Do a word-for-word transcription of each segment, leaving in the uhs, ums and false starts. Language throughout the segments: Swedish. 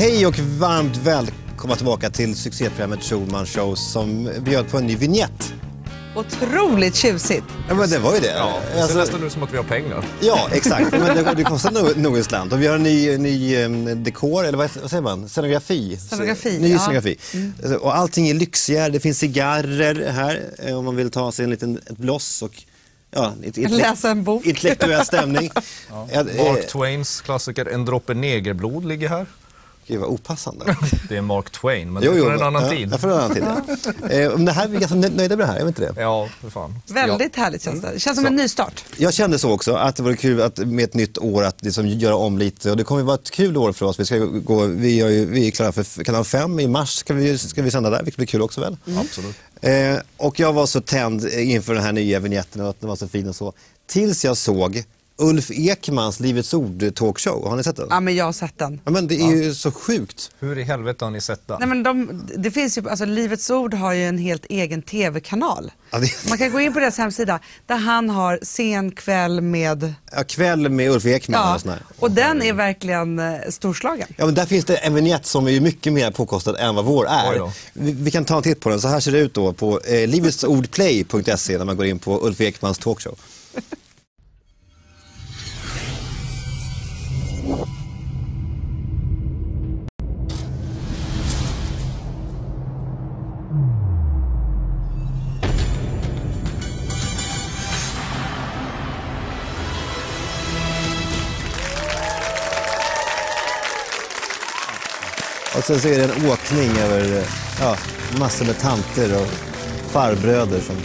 Hej och varmt välkomna tillbaka till succéprogrammet Schulman Show som bjöd på en ny vignett. Otroligt tjusigt. Ja, men det var ju det. Ja, det ser alltså, nästan ut som att vi har pengar. Ja, exakt. Men det, det kostar nog, nog en slant. Och vi har en ny, ny um, dekor, eller vad, vad säger man? Scenografi. Scenografi, Ny ja. scenografi. Mm. Och allting är lyxigare. Det finns cigarrer här om man vill ta sig en liten ett bloss och ja, ett, ett, läsa en bok. Intellektuell stämning. Ja. Mark Twains klassiker En droppe negerblod ligger här. Gud, vad opassande. Det är Mark Twain, men jo, det är jo, från en annan ja, tid. Ja, från en annan tid, ja. eh, det här, vi är ganska nöjda med det här, är vi inte det? Ja, för fan. Väldigt ja. härligt känns det. Det känns som så. En ny start. Jag kände så också, att det var kul att med ett nytt år att liksom göra om lite. Och det kommer att vara ett kul år för oss. Vi, ska gå, vi, är, ju, vi är klara för kanal fem i mars, ska vi, ska vi sända där, vilket blir kul också väl? Mm. Absolut. Eh, och jag var så tänd inför den här nya vignetten och att den var så fin och så. Tills jag såg Ulf Ekmans Livets Ord talkshow. Har ni sett den? Ja, men jag har sett den. Ja, men det är ja. ju så sjukt. Hur i helvete har ni sett den? Nej, men de, det finns ju, alltså Livets Ord har ju en helt egen tv-kanal. Ja, det... Man kan gå in på deras hemsida där han har sen kväll med... Ja, kväll med Ulf Ekman. Ja, och sån här. och den är verkligen eh, storslagen. Ja, men där finns det en vignett som är mycket mer påkostad än vad vår är. Vi, vi kan ta en titt på den. Så här ser det ut då på eh, livetsordplay punkt se när man går in på Ulf Ekmans talkshow. Och sen så är det en åkning över ja, massor med tanter och farbröder som...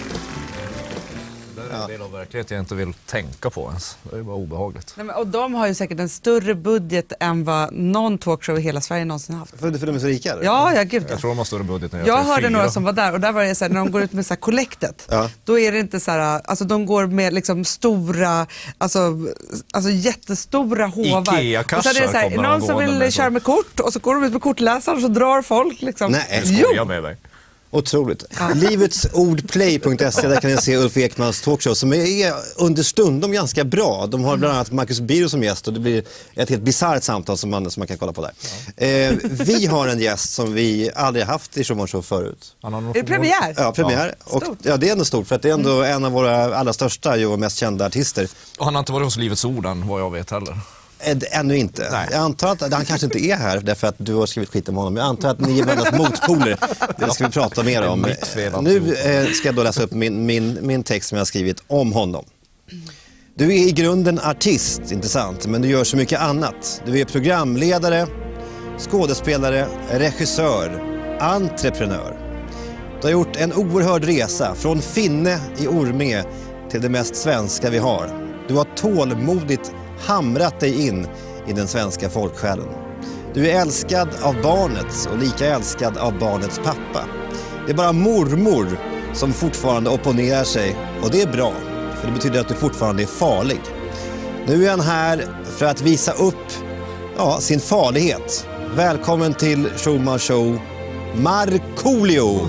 Det är en del av verkligheten jag inte vill tänka på ens. Det är bara obehagligt. Nej, men, och de har ju säkert en större budget än vad någon talkshow i hela Sverige någonsin haft. För, för de är så rika? Eller? Ja, ja, gud. Jag tror de har större budget än jag. Jag hörde några som var där och där var det så här, när de går ut med så här kollektet, ja. Då är det inte så här, alltså de går med liksom stora, alltså, alltså jättestora hovar. Ikea-kassar och så är det så här, någon som vill köra med kort och så går de ut med kortläsaren och så drar folk liksom. Nej, jag skojar med dig. Otroligt. Ja. livetsordplay punkt se, där kan ni se Ulf Ekmans talkshow som är understundom ganska bra. De har bland annat Marcus Birro som gäst och det blir ett helt bizarrt samtal som man, som man kan kolla på där. Ja. Eh, vi har en gäst som vi aldrig haft i Schulman Show förut. Är det premiär? Ja, premiär. Ja. Och, ja, det är ändå stort för att det är ändå mm. en av våra allra största och mest kända artister. Och han har inte varit hos Livets Ord än, vad jag vet heller. Ännu inte. Nej. Jag antar att han kanske inte är här därför att du har skrivit skit om honom. Jag antar att ni är varandras motpoler. Det ska vi prata mer om. Nu eh, ska jag då läsa upp min, min, min text som jag har skrivit om honom. Du är i grunden artist, inte sant? Men du gör så mycket annat. Du är programledare, skådespelare, regissör, entreprenör. Du har gjort en oerhörd resa från Finne i Orminge till det mest svenska vi har. Du har tålmodigt hamrat dig in i den svenska folksjälen. Du är älskad av barnet och lika älskad av barnets pappa. Det är bara mormor som fortfarande opponerar sig och det är bra, för det betyder att du fortfarande är farlig. Nu är han här för att visa upp ja, sin farlighet. Välkommen till Schulman Show, Markoolio!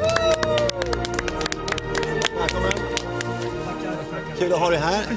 Välkommen. Kul att ha dig här.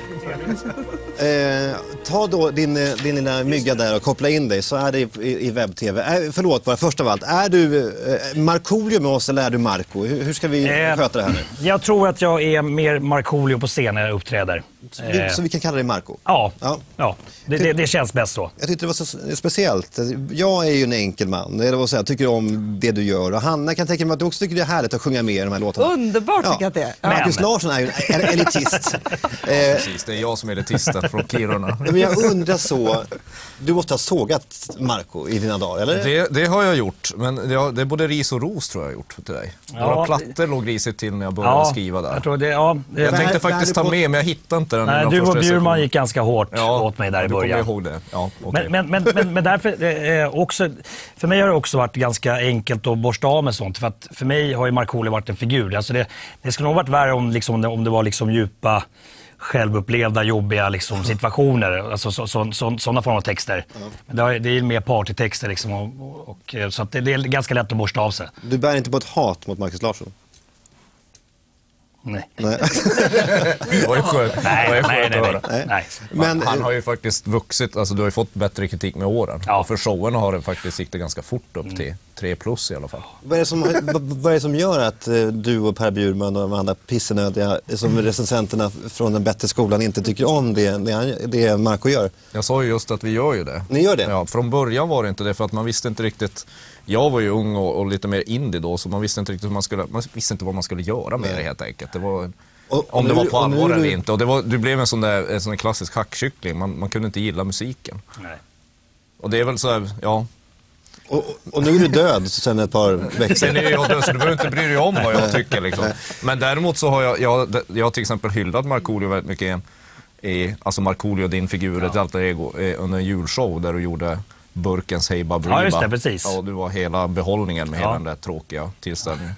Eh, ta då din, din lilla mygga där och koppla in dig så är det i, i, i webb-tv. Eh, förlåt, bara först av allt. Är du eh, Markoolio med oss eller är du Marco? Hur, hur ska vi eh, sköta det här nu? Jag tror att jag är mer Markoolio på scen när jag uppträder. Så, eh, så vi kan kalla dig Marco? Ja, ja. ja. Det, det, det känns bäst så. Jag tyckte det var så speciellt. Jag är ju en enkel man. Det var så jag tycker om det du gör. Och Hanna kan tänka mig att du också tycker det är härligt att sjunga med i de här låtarna. Underbart tycker jag att det är. Ja. Marcus Larsson är ju en elitist. Precis, det är jag som är elitisten från Kiruna. Men jag undrar så, du måste ha sågat Marco i dina dagar, eller? Det, det har jag gjort, men det, har, det är både ris och ros tror jag gjort till dig. Ja, några plattor låg risigt till när jag började ja, skriva där. Jag, tror det, ja, det, jag tänkte här, faktiskt ta med, men jag hittade inte den. Nej, du och Bjurman gick ganska hårt ja, åt mig där i början. Jag ihåg det. Ja, okay. Men, men, men, men, men därför, eh, också, för mig har det också varit ganska enkelt att borsta av med sånt. För att för mig har ju Markoolio varit en figur. Alltså det, det skulle nog varit värre om, liksom, om det var liksom djupa självupplevda, jobbiga liksom, situationer, alltså så, så, så, sådana former av texter. Mm. Men det, är, det är mer partytexter liksom, och, och, så att det, det är ganska lätt att borsta av sig. Du bär inte på ett hat mot Marcus Larsson? Nej. Nej. Det var ju skönt. Nej, det var ju nej, skönt nej, att nej, höra. nej. nej. Men, Han har ju faktiskt vuxit, alltså du har ju fått bättre kritik med åren. Ja. Och för showen har det faktiskt siktat ganska fort upp till tre plus i alla fall. Vad är, det som, vad, vad är det som gör att eh, du och Per Bjurman och de andra pissenödiga som recensenterna från den bättre skolan inte tycker om det, det, han- det Marco gör? Jag sa ju just att vi gör ju det. Ni gör det? Ja, från början var det inte det för att man visste inte riktigt. Jag var ju ung och, och lite mer indie då så man visste inte riktigt hur man skulle, man visste inte vad man skulle göra med det helt enkelt. Det var, Och- och om det nu- var på och nu allvar är du- eller inte. Och det, var, det blev en sån där, en sån där klassisk hackkyckling. Man, man kunde inte gilla musiken. nej. Och det är väl så här, ja. Och, och, och nu är du död sen ett par veckor. Sen är jag död så du behöver inte bry dig om vad jag tycker liksom. Men däremot så har jag, jag, jag har till exempel hyllat Markoolio väldigt mycket i, alltså Markoolio, din figur, ett alter ego, eh, under en julshow där du gjorde Burkens Hey Baberiba. Ja, just det, precis. Ja, och du var hela behållningen med Ja. hela den där tråkiga tillställningen.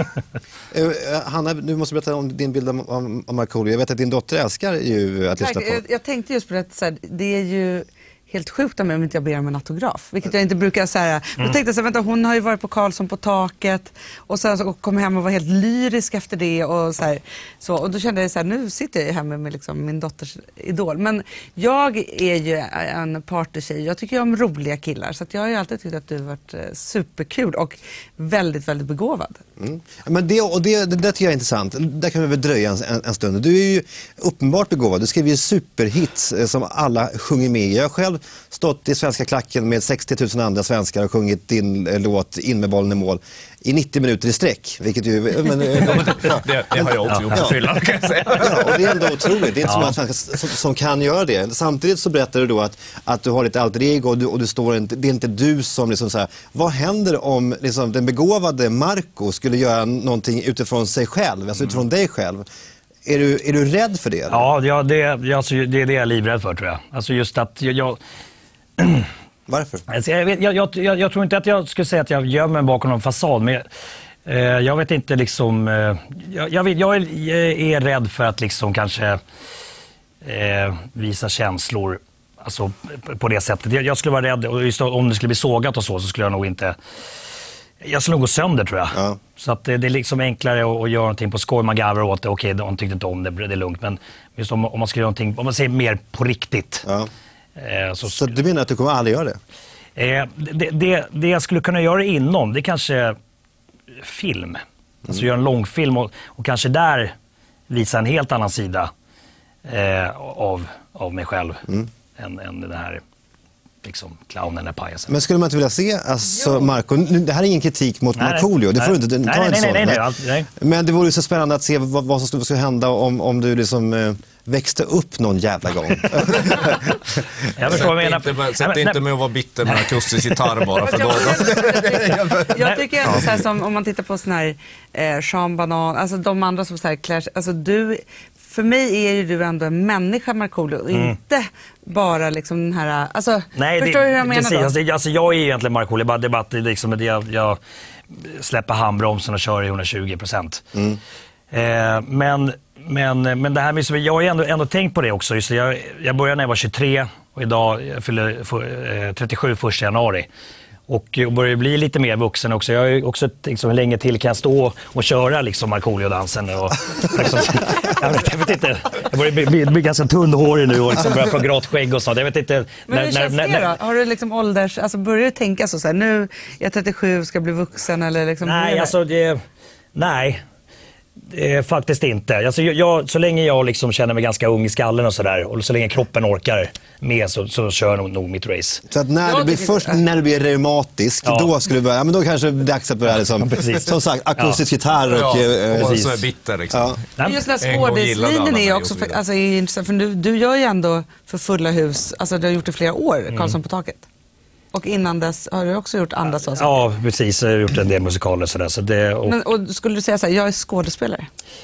Eh, Hanna, du måste berätta om din bild om, om, om Markoolio. Jag vet att din dotter älskar ju att lyssna Tack. på. Jag, jag tänkte just på det, att så här, det är ju helt sjukt om jag inte ber om en autograf, vilket jag inte brukar säga. Mm. Då tänkte jag så här, vänta, hon har ju varit på Karlsson på taket och sen så kom hem och var helt lyrisk efter det och så här, så, och då kände jag så här, nu sitter jag ju hemma med liksom min dotters idol. Men jag är ju en partytjej, jag tycker ju om roliga killar, så att jag har ju alltid tyckt att du har varit eh, superkul och väldigt, väldigt begåvad. Mm. Men det, och det, det där tycker jag är intressant. Där kan vi väl dröja en, en stund. Du är ju uppenbart begåvad. Du skriver ju superhits eh, som alla sjunger med. Jag har själv stått i Svenska klacken med sextio tusen andra svenskar och sjungit din eh, låt In med bollen i mål i nittio minuter i sträck. Vilket ju... Men, eh, ja. det, det har jag också gjort på fyllan, kan jag säga. Ja, och det är ändå otroligt. Det är inte så många svenskar som, som kan göra det. Samtidigt så berättar du då att, att du har lite alter ego och, du, och du står inte, det är inte du som liksom så här, vad händer om liksom, den begåvade Marco skulle göra någonting utifrån sig själv, alltså utifrån dig själv? Är du, är du rädd för det? Eller? Ja, ja det, ja, alltså, det är det jag är livrädd för, tror jag. Alltså just att jag... jag Varför? Alltså, jag, vet, jag, jag, jag, jag tror inte att jag skulle säga att jag gömmer mig bakom någon fasad, men eh, jag vet inte liksom... Eh, jag, jag, vet, jag, är, jag är rädd för att liksom kanske eh, visa känslor alltså, på det sättet. Jag, jag skulle vara rädd, och just om det skulle bli sågat och så, så skulle jag nog inte... Jag skulle nog gå sönder, tror jag. Ja. Så att det, det är liksom enklare att, att göra någonting på skoj. Man garvar åt det, okej, de tyckte inte om det, det är lugnt. Men just om, om man ska göra någonting, om man säger mer på riktigt. Ja. Eh, så, så du menar att du kommer aldrig göra det? Eh, det, det? Det jag skulle kunna göra inom, det är kanske film. Mm. Alltså göra en långfilm och, och kanske där visa en helt annan sida eh, av, av mig själv mm. än, än det här liksom clownen eller pajasen. Men skulle man inte vilja se, alltså Marco, det här är ingen kritik mot nej, Markoolio, det får du inte ta nej, en nej, sån. Nej, nej, nej, nej. Men det vore ju så spännande att se vad, vad som skulle hända om, om du liksom eh, växte upp någon jävla gång. Jag förstår vad jag menar. Sätt inte, inte med att vara bitter med en akustisk gitarr bara för då. Jag tycker ändå så här, som om man tittar på sån här eh, Sean Banan, alltså de andra som så här Clash, alltså du, för mig är ju du ändå en människa, Markoolio, och mm. inte bara liksom den här, alltså, nej, förstår det, du hur jag menar då? Alltså, alltså jag är egentligen Markoolio, bara debatt, liksom, jag, jag släpper handbromsen och kör i hundratjugo procent. Mm. Eh, men, men, men det här med, jag har ändå, ändå tänkt på det också. Just det, jag, jag började när jag var tjugotre och idag jag fyller för, eh, trettiosju första januari. Och, och börjar bli lite mer vuxen också. Jag har ju också tänkt hur länge till kan jag stå och köra liksom Markoolio-dansen. Och, liksom, jag, vet, jag vet inte, jag börjar bli, bli, bli ganska tunnhårig nu och liksom börjar få grått skägg och sånt. Jag vet inte. Men när, hur känns när, det då? Har du liksom ålders, alltså börjar du tänka så, så här, nu är jag trettiosju, ska bli vuxen eller liksom? Nej, alltså det, nej. Eh, faktiskt inte. Alltså, jag, så länge jag liksom känner mig ganska ung i skallen och sådär, och så länge kroppen orkar med, så, så kör jag nog, nog mitt race. Så att när, du blir, först när du blir reumatisk, ja. då skulle du börja, ja, men då kanske det är dags att börja liksom, ja, som sagt, akustisk ja. gitarr och... Ja, och så är bitter liksom. Ja. Just den här skådislinjen är också för, alltså, är intressant, för du, du gör ju ändå för fulla hus, alltså du har gjort det flera år, mm. Karlsson på taket. Och innan dess har du också gjort andra saker? Ja, precis. Jag har gjort en del musikaler och sådär. Så det, och... Men, och skulle du säga så här, jag är skådespelare?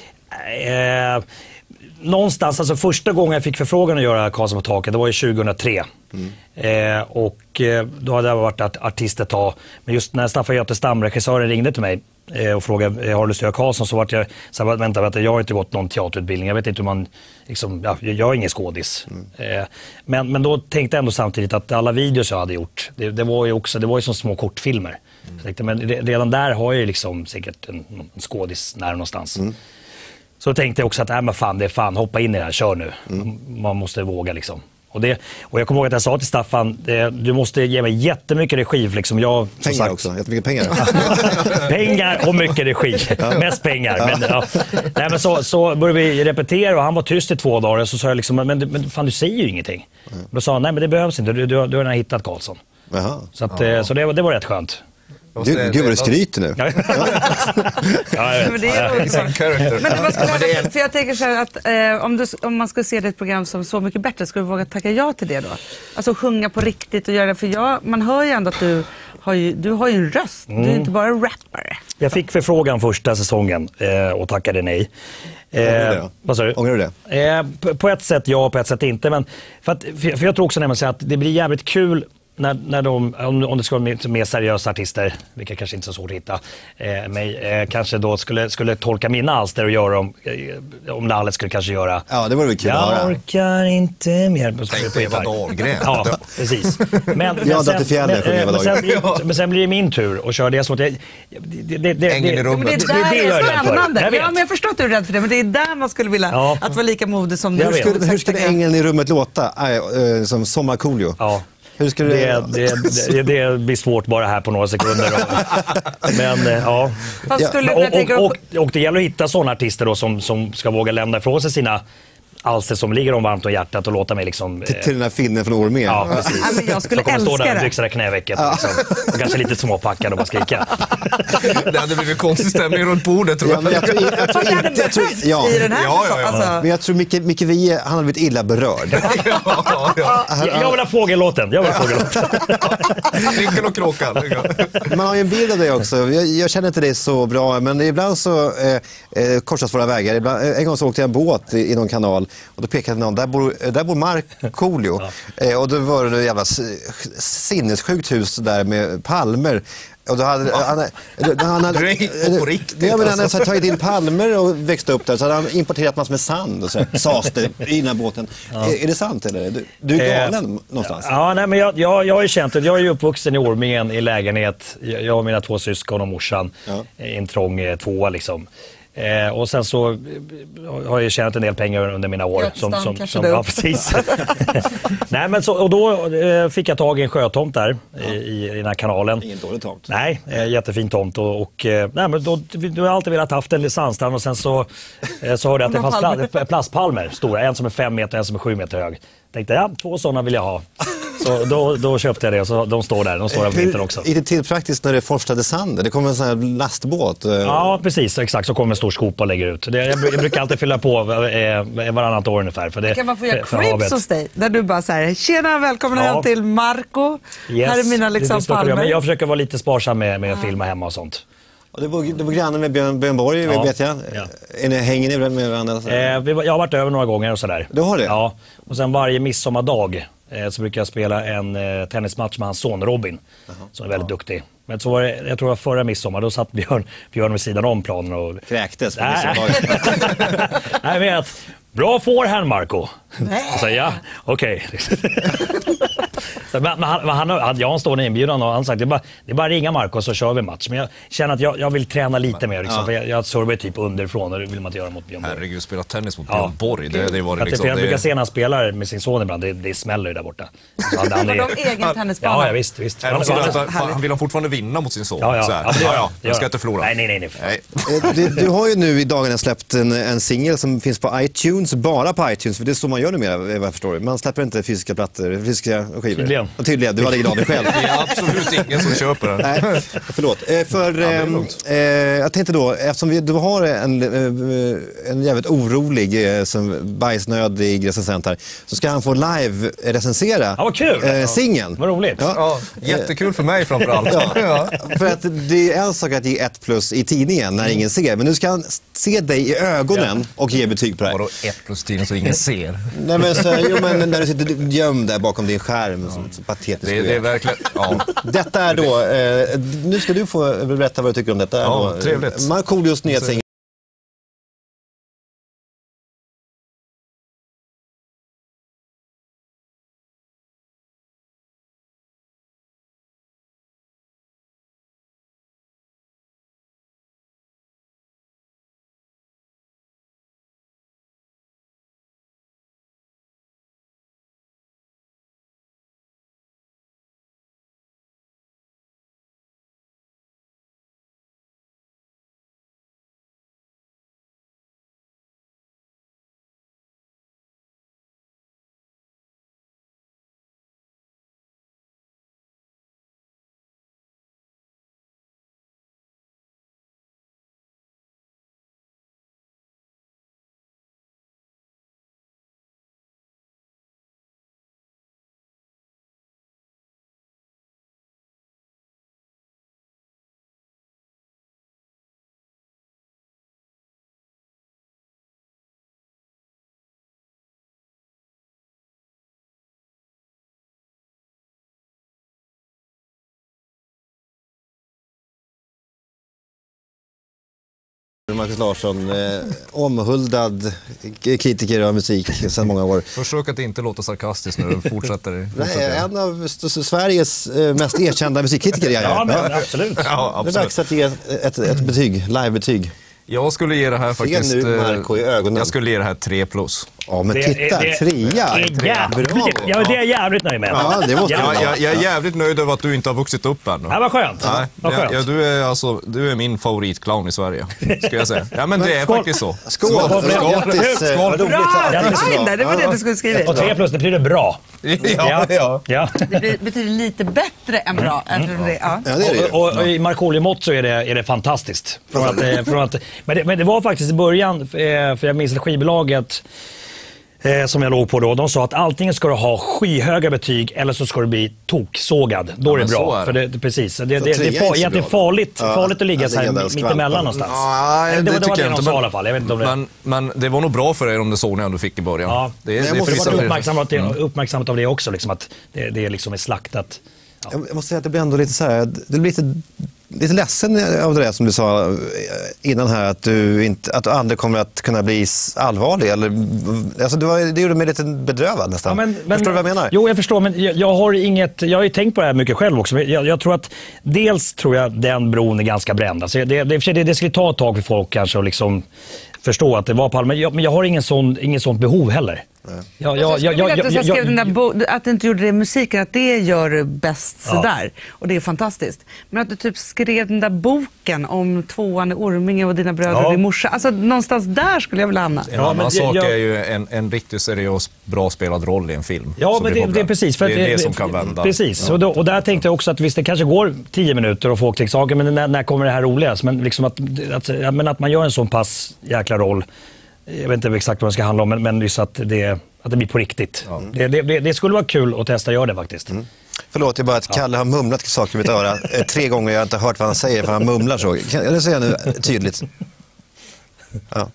Eh, någonstans, alltså första gången jag fick förfrågan att göra Karlsson på taket, det var ju tjugohundratre. Mm. Eh, och eh, då hade jag varit artist ett tag. Men just när Staffan Götestam, regissören, ringde till mig eh, och frågade, har du lust att göra Karlsson? Så vart jag så här, vänta, vänta, jag har inte gått någon teaterutbildning. Jag vet inte hur man, liksom, ja, jag är ingen skådis. Mm. Eh, men, men då tänkte jag ändå samtidigt att alla videos jag hade gjort, det, det var ju också, det var ju som små kortfilmer. Mm. Så tänkte, men redan där har jag ju liksom säkert en, en skådis nära någonstans. Mm. Så tänkte jag också att, äh, men fan, det är fan, hoppa in i det här, kör nu. Mm. Man måste våga liksom. Och, det, och jag kommer ihåg att jag sa till Staffan, det, du måste ge mig jättemycket regi. Liksom jag, pengar sagt, också, jättemycket pengar. pengar och mycket regi. Mest pengar. Men, ja. Nej, men så, så började vi repetera och han var tyst i två dagar. Och så sa jag liksom, men, men fan, du säger ju ingenting. Mm. Då sa han, nej men det behövs inte, du, du, du har redan hittat Karlsson. Jaha. Så, att, ja. så det, det var rätt skönt. Gud, gud vad du skryter nu. Ja, ja, men det är också. Men det skulle, för jag tänker så här att eh, om, du, om man ska se ditt program som Så mycket bättre, ska du våga tacka ja till det då? Alltså sjunga på riktigt och göra det, för jag, man hör ju ändå att du har ju, du har ju en röst, mm. du är inte bara rappare. Jag fick förfrågan första säsongen eh, och tackade nej. Eh, vad sa du? Ångrar du det? Eh, på, på ett sätt ja, på ett sätt inte. Men för, att, för, för jag tror också nämligen att det blir jävligt kul När, när de, om, om det ska vara mer, mer seriösa artister, vilket kanske inte är så svårt att hitta, eh, mig, eh, kanske då skulle, skulle tolka mina alster och göra om, eh, om Lallet skulle kanske göra. Ja, det vore väl kul att höra. Jag orkar inte mer. Tänk på Eva Dahlgren. Ja, precis. Men, men, ja, sen, men, men, men, sen blir, men sen blir det min tur att köra det så att jag, det, det, det, Ängen i rummet. Det, det, det, det är det spännande. Jag, ja, men jag förstår att du är rädd för det, men det är där man skulle vilja ja. att vara lika modig som du. Hur skulle, hur skulle Ängen i rummet låta? Äh, äh, som Sommarcoolio? Ja. Hur ska det, det, det, det blir svårt bara här på några sekunder. Men ja. Fast skulle och, och, och, och det gäller att hitta sådana artister då som, som ska våga lämna ifrån sig sina alster som ligger om varmt om hjärtat och låta mig liksom... Till, till den här finnen från Ormé. Ja, precis. Ja, men jag skulle så älska stå där det. och byxorna knävecket ja. liksom, och kanske lite småpackad och bara skrika. Det hade blivit konstig stämning runt bordet, tror jag. Ja, jag tror, jag, jag tror inte... Jag tror, ja. I den här ja, ja, ja. Alltså. Men jag tror Micke, Micke Wiehe, han har blivit illa berörd. ja, ja. Jag, jag vill ha fågellåten. Jag vill ha fågellåten. Vinkel och kråkan. Man har ju en bild av det också. Jag, jag känner inte det så bra, men ibland så eh, korsas våra vägar. Ibland, en gång så åkte jag en båt i, i någon kanal och då pekade någon, där bor, där bor Markoolio. ja. eh, och då var det ett jävla sinnessjukt hus där med palmer. Och då hade ja. han, han hade, du är på riktigt. Ja, men han hade tagit in palmer och växt upp där, så hade han importerat massor med sand och så sades det i den här båten. Ja. Är, är det sant eller? Du, du är galen eh, någonstans. Ja, nej, men jag, jag, jag har ju känt att jag är ju uppvuxen i Ormén i lägenhet. Jag, jag och mina två syskon och morsan ja. i en trång eh, tvåa liksom. Eh, och sen så eh, har jag tjänat en del pengar under mina år. Som, som, som, som, ja, precis. Nej, men så, och då eh, fick jag tag i en sjötomt där ja. i, i den här kanalen. Ingen dålig tomt. Nej, eh, jättefin tomt. Och, och, eh, nej, men då, då har jag alltid velat haft en sandstrand och sen så, eh, så hörde jag att det fanns pla- plastpalmer stora. En som är fem meter och en som är sju meter hög. Tänkte ja, två sådana vill jag ha. Så då, då köpte jag det och så, de står där, de står där på vintern också. Är det till praktiskt när det forslade sand? Det kommer en sån här lastbåt. Ja, precis, exakt. Så kommer en stor skopa och lägger ut. Det, jag, jag brukar alltid fylla på eh, varannat år ungefär. För det, kan man få göra för, cribs hos dig? Där du bara så här, tjena, välkommen ja. till Marco. Yes. Här är mina liksom palmer. Men jag försöker vara lite sparsam med, med att filma hemma och sånt. Och det var, det var grannar med Björn, Björn Borg, ja. vet jag. Ja. Är ni, hänger ni med varandra? Eh, vi, jag har varit över några gånger och sådär. Du har det? Ja. Och sen varje midsommardag eh, så brukar jag spela en eh, tennismatch med hans son Robin. Uh-huh. Som är väldigt ja. duktig. Men så var det, jag tror det var förra midsommar, då satt Björn, Björn vid sidan om planen och... Kräktes på midsommardagen. Nej, men att... Bra får här, Marco. Och så, ja, okej. Okay. men, men han, han, han, jag har en stående inbjudan och han sagt det är bara, det är bara ringa Marco så kör vi match. Men jag känner att jag, jag vill träna lite mer. Liksom, ja. för jag, jag servar typ underifrån och det vill man inte göra mot Björn Borg. Herregud, spela tennis mot Björn ja. Borg. Det, det var det liksom, för jag det... brukar se när han spelar med sin son ibland. Det, det smäller ju där borta. Så han, han är... de egen tennisbana? Ja, ja, visst. visst. Han, han, han, han, han vill han fortfarande vinna mot sin son. Ja, ja. Så här. ja, det ja, ja. Jag ska inte förlora. Nej, nej, nej. nej. nej. Du, du har ju nu i dagarna släppt en, en singel som finns på iTunes, bara på iTunes. För det är så man gör numera, vad jag förstår. Man släpper inte fysiska plattor, fysiska skivor. Tydligen. Och tydligen, du hade ingen aning själv. Det är absolut ingen som köper den. Nej, förlåt. För ja, eh, jag tänkte då, eftersom vi, du har en, en jävligt orolig, eh, som bajsnödig recensent här, så ska han få live-recensera ja, vad kul. Eh, singeln. Vad roligt. Ja. Ja, jättekul för mig framförallt. Ja. Ja. För att det är en sak att ge ett plus i tidningen när ingen ser, men nu ska han se dig i ögonen ja. och ge betyg på det här. Vadå ett plus i tidningen så ingen ser? Nej, men, så, jo, men när du sitter gömd där bakom din skärm, ja. så patetiskt. Det, det är verkligen... Ja. Detta är då, eh, nu ska du få berätta vad du tycker om detta. Ja, trevligt. Markoolios nyhetssingel. Marcus Larsson, eh, omhuldad kritiker av musik sedan många år. Försök att inte låta sarkastisk när du fortsätter. Nej, en av Sveriges eh, mest erkända musikkritiker. Jag ja, men absolut. Ja, absolut. Det är dags att ge ett, ett betyg, live-betyg. Jag skulle ge det här faktiskt... Se nu Marco i ögonen. Jag skulle ge det här tre plus. Ja, men titta, det, trea. Det är, ja, det är jag jävligt nöjd med. Ja, det måste ja, jag, jag är jävligt nöjd över att du inte har vuxit upp än. Ja, vad skönt. Nej, vad skönt. Ja, du, är alltså, du är min favoritclown i Sverige, ska jag säga. Ja, men det är skål. faktiskt så. Skål! Skål. Grattis! Skål. Bra! Det var det du skulle skriva. Och tre plus, det betyder bra. Ja, ja. ja. Det betyder lite bättre än bra. Mm. Det, ja. Ja, det är det. Och, och, och i Markoolio-mått så är det, är det fantastiskt. Från att, eh, från att, men, det, men det var faktiskt i början, eh, för jag minns att skivbolaget eh, som jag låg på då, de sa att antingen ska du ha skyhöga betyg eller så ska du bli toksågad. Då är det Ja, bra. är det. För det, det, precis. Det, det, det, trean det är far, är så egentligen bra. farligt, Ja, farligt att ligga ja, så här det är mitt skvalpar. emellan någonstans. Ja, det, det, det var tycker det jag de inte. sa i Men, alla fall. Jag vet inte om det... men, men det var nog bra för er om det såg när du fick i början. Ja. Det, jag det måste finns säga Det var säkert- uppmärksammat, mm. uppmärksammat av det också, liksom, att det, det liksom är slaktat. Ja. Jag måste säga att det blir ändå lite så här, det blir lite, lite ledsen av det där som du sa innan här, att du, inte, att du aldrig kommer att kunna bli allvarlig. Eller, alltså det, var, det gjorde mig lite bedrövad nästan. Ja, men, men, förstår du vad jag menar? Jo, jag förstår, men jag, jag har inget, jag har ju tänkt på det här mycket själv också. Men jag, jag tror att dels tror jag den bron är ganska bränd. Alltså det, det, det, det skulle ta ett tag för folk kanske att liksom förstå att det var Palme. Men jag, men jag har ingen sån, ingen sånt behov heller. Jag, jag, jag, jag, jag, jag, jag, den där bo- att du inte gjorde det i musiken, att det gör du bäst Ja. sådär. Och det är fantastiskt. Men att du typ skrev den där boken om tvåan i Orminge och dina bröder Ja. och din morsa. Alltså någonstans där skulle jag vilja hamna. En annan men sak jag- är ju en, en riktigt seriös, bra spelad roll i en film. Ja, som men blir det, det är populär. precis. För det är att- det som kan vända. Precis, och, då, och där tänkte jag också att visst det kanske går tio minuter och folk tänker saker, men när, när kommer det här roliga? Men, liksom att, att, ja, men att man gör en sån pass jäkla roll, jag vet inte exakt vad det ska handla om, men, men just att det, att det blir på riktigt. Ja. Det, det, det skulle vara kul att testa att göra det faktiskt. Mm. Förlåt, jag bara att Kalle har mumlat saker i mitt öra eh, tre gånger. Jag har inte hört vad han säger för han mumlar så. Kan jag säga nu tydligt? Ja.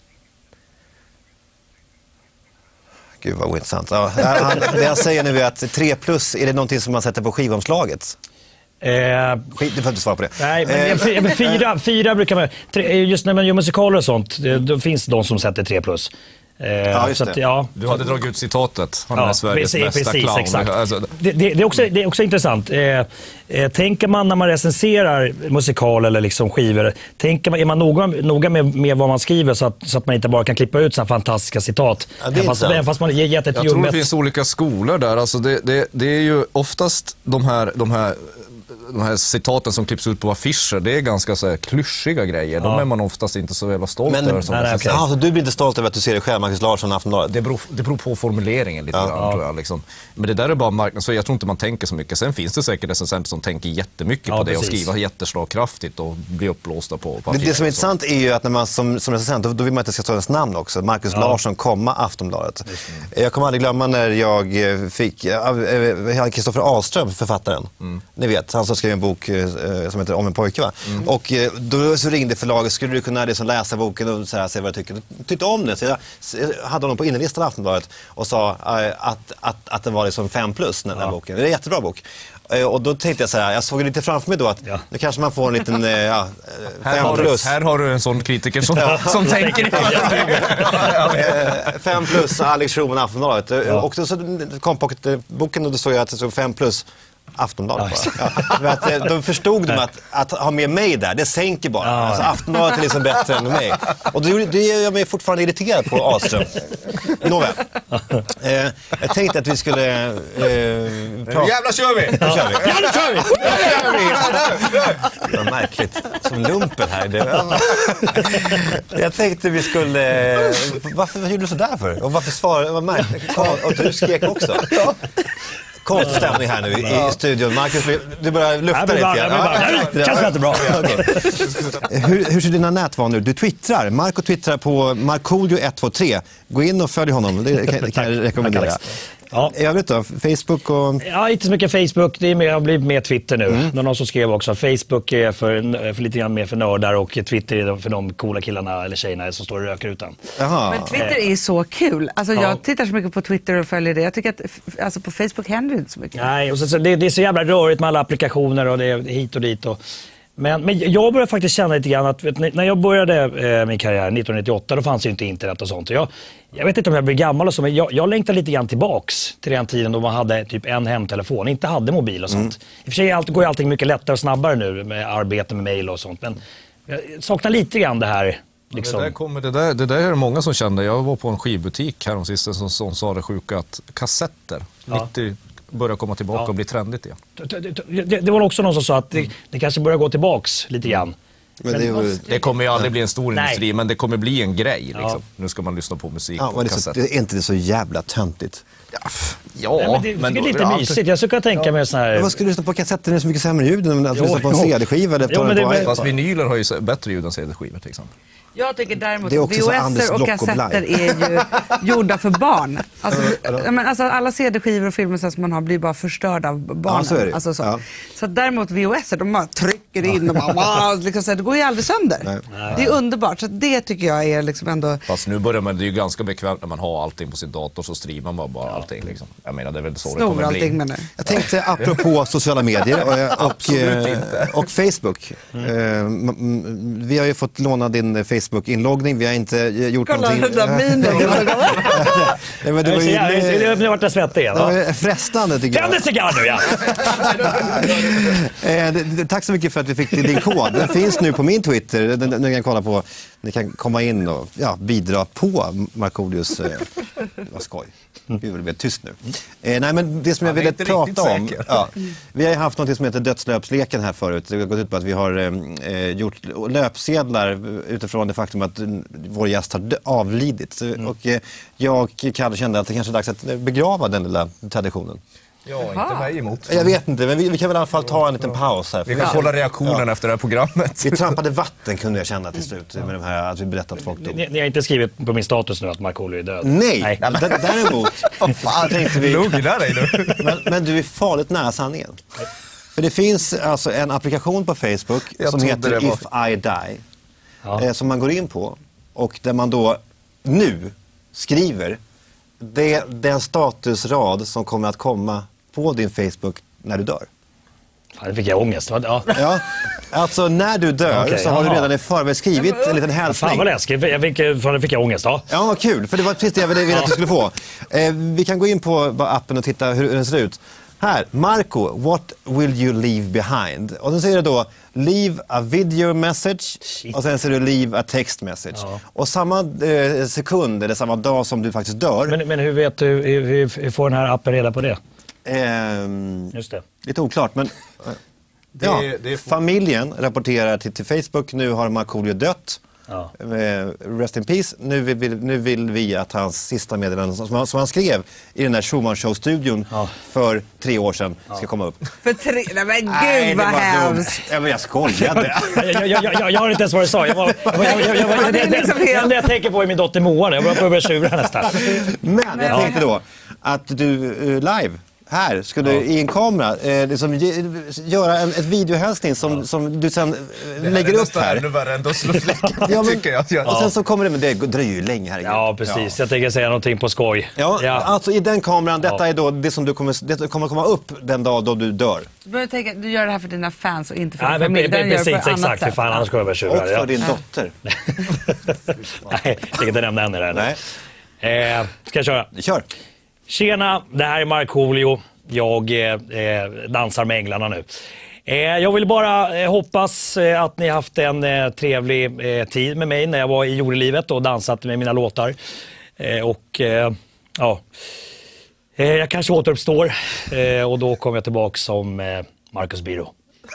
Gud vad ointressant. Ja, han, det jag säger nu är att tre plus, är det någonting som man sätter på skivomslaget? Eh, Skit, du får inte svara på det. nej, men, Eh, fy- men fyra, fyra brukar man... Tre, just när man gör musikaler och sånt, det- då finns det de som sätter tre plus. Eh, Ja, just så att, det. ja, Du hade dragit ut citatet. Han Ja, är Sveriges precis, bästa precis, clown. exakt. Alltså, Det, det, det, är också, det är också intressant. Eh, eh, tänker man när man recenserar musikal eller liksom skivor, tänker man, är man noga, noga med, med vad man skriver så att, så att man inte bara kan klippa ut sådana fantastiska citat? Ja, det är även, fast, sant. även fast man ger gett ett jag tror det ljummet... finns olika skolor där. Alltså det, det, det är ju oftast de här, de här de här citaten som klipps ut på affischer, det är ganska så här klyschiga grejer. De Ja. är man oftast inte så jävla stolt Men, över. Som nej, nej, recensent. ja, så du blir inte stolt över att du ser dig själv, Marcus Larsson, Aftonbladet? Det beror, det beror på formuleringen lite Ja. grann, tror jag. Liksom. Men det där är bara marknadsföring. Jag tror inte man tänker så mycket. Sen finns det säkert recensenter som tänker jättemycket Ja, på det och precis. skriver jätteslagkraftigt och blir uppblåsta på, på Det, det som är affischer och så. intressant är ju att när man som, som recensent, då, då vill man att det ska stå ens namn också. Marcus Ja. Larsson, komma Aftonbladet. Jag kommer aldrig glömma när jag eh, fick, eh, Kristoffer Ahlström, författaren. Mm. Ni vet, han som skrev en bok eh, som heter Om en pojke, va? Mm. Och eh, då så ringde förlaget, skulle du kunna liksom läsa boken och så här, se vad jag tycker. Jag tyckte om det, så jag hade honom på innerlistan av Aftonbladet och sa eh, att, att, att den var liksom fem plus, den här Ja. boken. Det är en jättebra bok. Eh, Och då tänkte jag så här, jag såg lite framför mig då att Ja. nu kanske man får en liten eh, ja, eh, Här fem har, du, plus. här har du en sån kritiker som, som tänker. Eh, fem plus, Alex Schulman, Aftonbladet. Ja. Och då så kom pocketboken och då såg jag att det stod fem plus Aftonbladet bara. Ja, för att, eh, då förstod de att, att ha med mig där, det sänker bara. Ja. Alltså, Aftonbladet är liksom bättre än mig. Och det, det gör jag mig fortfarande irriterad på Ahlström. Nåväl. Eh, jag tänkte att vi skulle... Eh, prata... Jävla kör vi! Nu kör vi! Ja, det kör vi! Det var märkligt. Som lumpen här. Det... Jag tänkte vi skulle... Varför vad gjorde du så där för? Och varför svarade... Vad märkligt. Och du skrek också. Konstig stämning här nu i, i studion. Marcus, du börjar lufta Jag blir lite bara- jag blir bara- det känns jättebra. Okej. hur, hur ser dina nätvanor ut? Du twittrar. Marco twittrar på Markoolio ett två tre. Gå in och följ honom. Det kan, kan jag rekommendera. Ja. I övrigt då? Facebook och... Ja, inte så mycket Facebook. Det är mer, jag har blivit mer Twitter nu. Mm. Det var någon som skrev också. Facebook är för, för lite grann mer för nördar och Twitter är för de coola killarna eller tjejerna som står och röker utan. Jaha. Men Twitter är så kul. Alltså, Ja. jag tittar så mycket på Twitter och följer det. Jag tycker att alltså, på Facebook händer det inte så mycket. Nej, och så, så det, det är så jävla rörigt med alla applikationer och det är hit och dit. Och, Men, men jag började faktiskt känna lite grann att vet, när jag började eh, min karriär nittonhundranittioåtta, då fanns ju inte internet och sånt. Och jag, jag vet inte om jag blir gammal och så, men jag, jag längtar lite grann tillbaks till den tiden då man hade typ en hemtelefon, inte hade mobil och sånt. Mm. I och för sig allt, går ju allting mycket lättare och snabbare nu med arbete med mejl och sånt, men jag saknar lite grann det här. Liksom. Det, där kommer, det, där, det där är det många som kände. Jag var på en skivbutik här om sista som, som sa det sjuka att kassetter ja. nittio börjar komma tillbaka ja. och bli trendigt igen. Det, det, det var också någon som sa att det, det kanske börjar gå tillbaks lite grann. Men det, ju... det kommer ju aldrig bli en stor industri, men det kommer bli en grej. Liksom. Ja. Nu ska man lyssna på musik ja, på det är, så, det är inte det så jävla töntigt. Ja, ja Nej, men det, men det är lite ja, mysigt. Jag skulle kunna tänka ja. mig så här... Men vad ska du lyssna på kassetter? Det är så mycket sämre ljud än att lyssna på en C D-skiva. Eller jo, men det, men... Fast vinyler har ju bättre ljud än C D-skivor till exempel. Jag tycker däremot att V H S och kassetter är ju gjorda för barn. Alltså, men alltså, alla C D-skivor och filmer som man har blir bara förstörda av barnen. Ja, så är det. Alltså, så. Ja. Så däremot V H S, de bara trycker in och bara, liksom, så det går ju aldrig sönder. Nej. Det är underbart, så det tycker jag är liksom ändå... Fast nu börjar man, det är ju ganska bekvämt när man har allting på sin dator, så streamar man bara allting. Liksom. Jag menar, det är väl så det kommer bli. Menar. Jag tänkte apropå sociala medier och, och, och Facebook. Mm. Vi har ju fått låna din Facebook-inloggning. Vi har inte gjort Kolla någonting. Kolla den där minen. Det var ju... Jag har varit svettig igen. Det var frestande tycker jag. Tänd en cigarr nu, ja. Tack så mycket för att vi fick din kod. Den finns nu på min Twitter. Den, den kan kolla på. Ni kan komma in och ja, bidra på Markoolios... Eh, vad skoj. Vi vill bli tyst nu. Eh, nej, men det som jag ville prata om... Ja, vi har ju haft något som heter dödslöpsleken här förut. Det har gått ut på att vi har eh, gjort löpsedlar utifrån det faktum att vår gäst har avlidit. Mm. Och eh, jag Kalle kände att det kanske är dags att begrava den lilla traditionen. Ja, inte mig emot. Jag vet inte, men vi, vi kan väl i alla fall ta en liten paus här. Vi kan kolla reaktionen ja. efter det här programmet. Vi trampade vatten kunde jag känna till slut med de här, att vi berättat folk dog. Ni, ni har inte skrivit på min status nu att Markoolio är död? Nej, Nej. D- däremot tänkte vi... Lugna dig nu. Men, men du är farligt nära sanningen. För det finns alltså en applikation på Facebook jag som heter If I Die. Ja. Eh, som man går in på och där man då nu skriver det, den statusrad som kommer att komma på din Facebook när du dör. Ja, det fick jag ångest. Ja. Ja, alltså när du dör okay, så har aha. du redan i förväg skrivit en liten hälsning. Fan vad läskigt, jag fick, för fick jag ångest. Ja, ja kul, för det var precis det jag ville ja. att du skulle få. Eh, vi kan gå in på appen och titta hur den ser ut. Här, Marco, what will you leave behind? Och sen säger det då, leave a video message. Shit. Och sen säger du leave a text message. Ja. Och samma eh, sekund eller samma dag som du faktiskt dör. Men, men hur vet du, hur, hur får den här appen reda på det? Ehm, Just det. Lite oklart, men det, ja, det är... familjen rapporterar till, till Facebook, nu har Markoolio dött. Ja. Rest in peace. Nu vill, nu vill vi att hans sista meddelande som han, som han skrev i den där Schumann Show-studion ja. för tre år sedan ska ja. komma upp. För tre? Nej men gud Nej, vad hemskt. Ja, men jag skojade. jag, jag, jag, jag, jag har inte ens vad du sa. Jag, var, jag, jag, jag, jag, det, liksom det, helt... det jag tänker på är min dotter Moa. Jag börjar börja tjura nästan. Men jag ja. tänkte då att du uh, live här ska du ja. i en kamera eh, liksom, ge, göra en ett videohälsning som, ja. som du sen eh, lägger upp här. Det är ändå slutläggen, ja, men, tycker jag. Ja. Och sen så kommer det, men det dröjer ju länge här. Ja, precis. Ja. Jag tänker säga någonting på skoj. Ja, ja. alltså i den kameran, detta ja. är då det som du kommer, det kommer komma upp den dag då du dör. Du behöver tänka, du gör det här för dina fans och inte för din familj. Nej, precis, exakt. För fan, annars går jag över tjugo. Och för ja. din dotter. Nej, jag tänker inte nämna henne där. Nej. Eh, ska jag köra? Kör. Tjena, det här är Markoolio. Jag eh, dansar med änglarna nu. Eh, jag vill bara eh, hoppas eh, att ni haft en eh, trevlig eh, tid med mig när jag var i jordelivet och dansat med mina låtar. Eh, och eh, ja, eh, jag kanske återuppstår eh, och då kommer jag tillbaka som eh, Marcus Biro.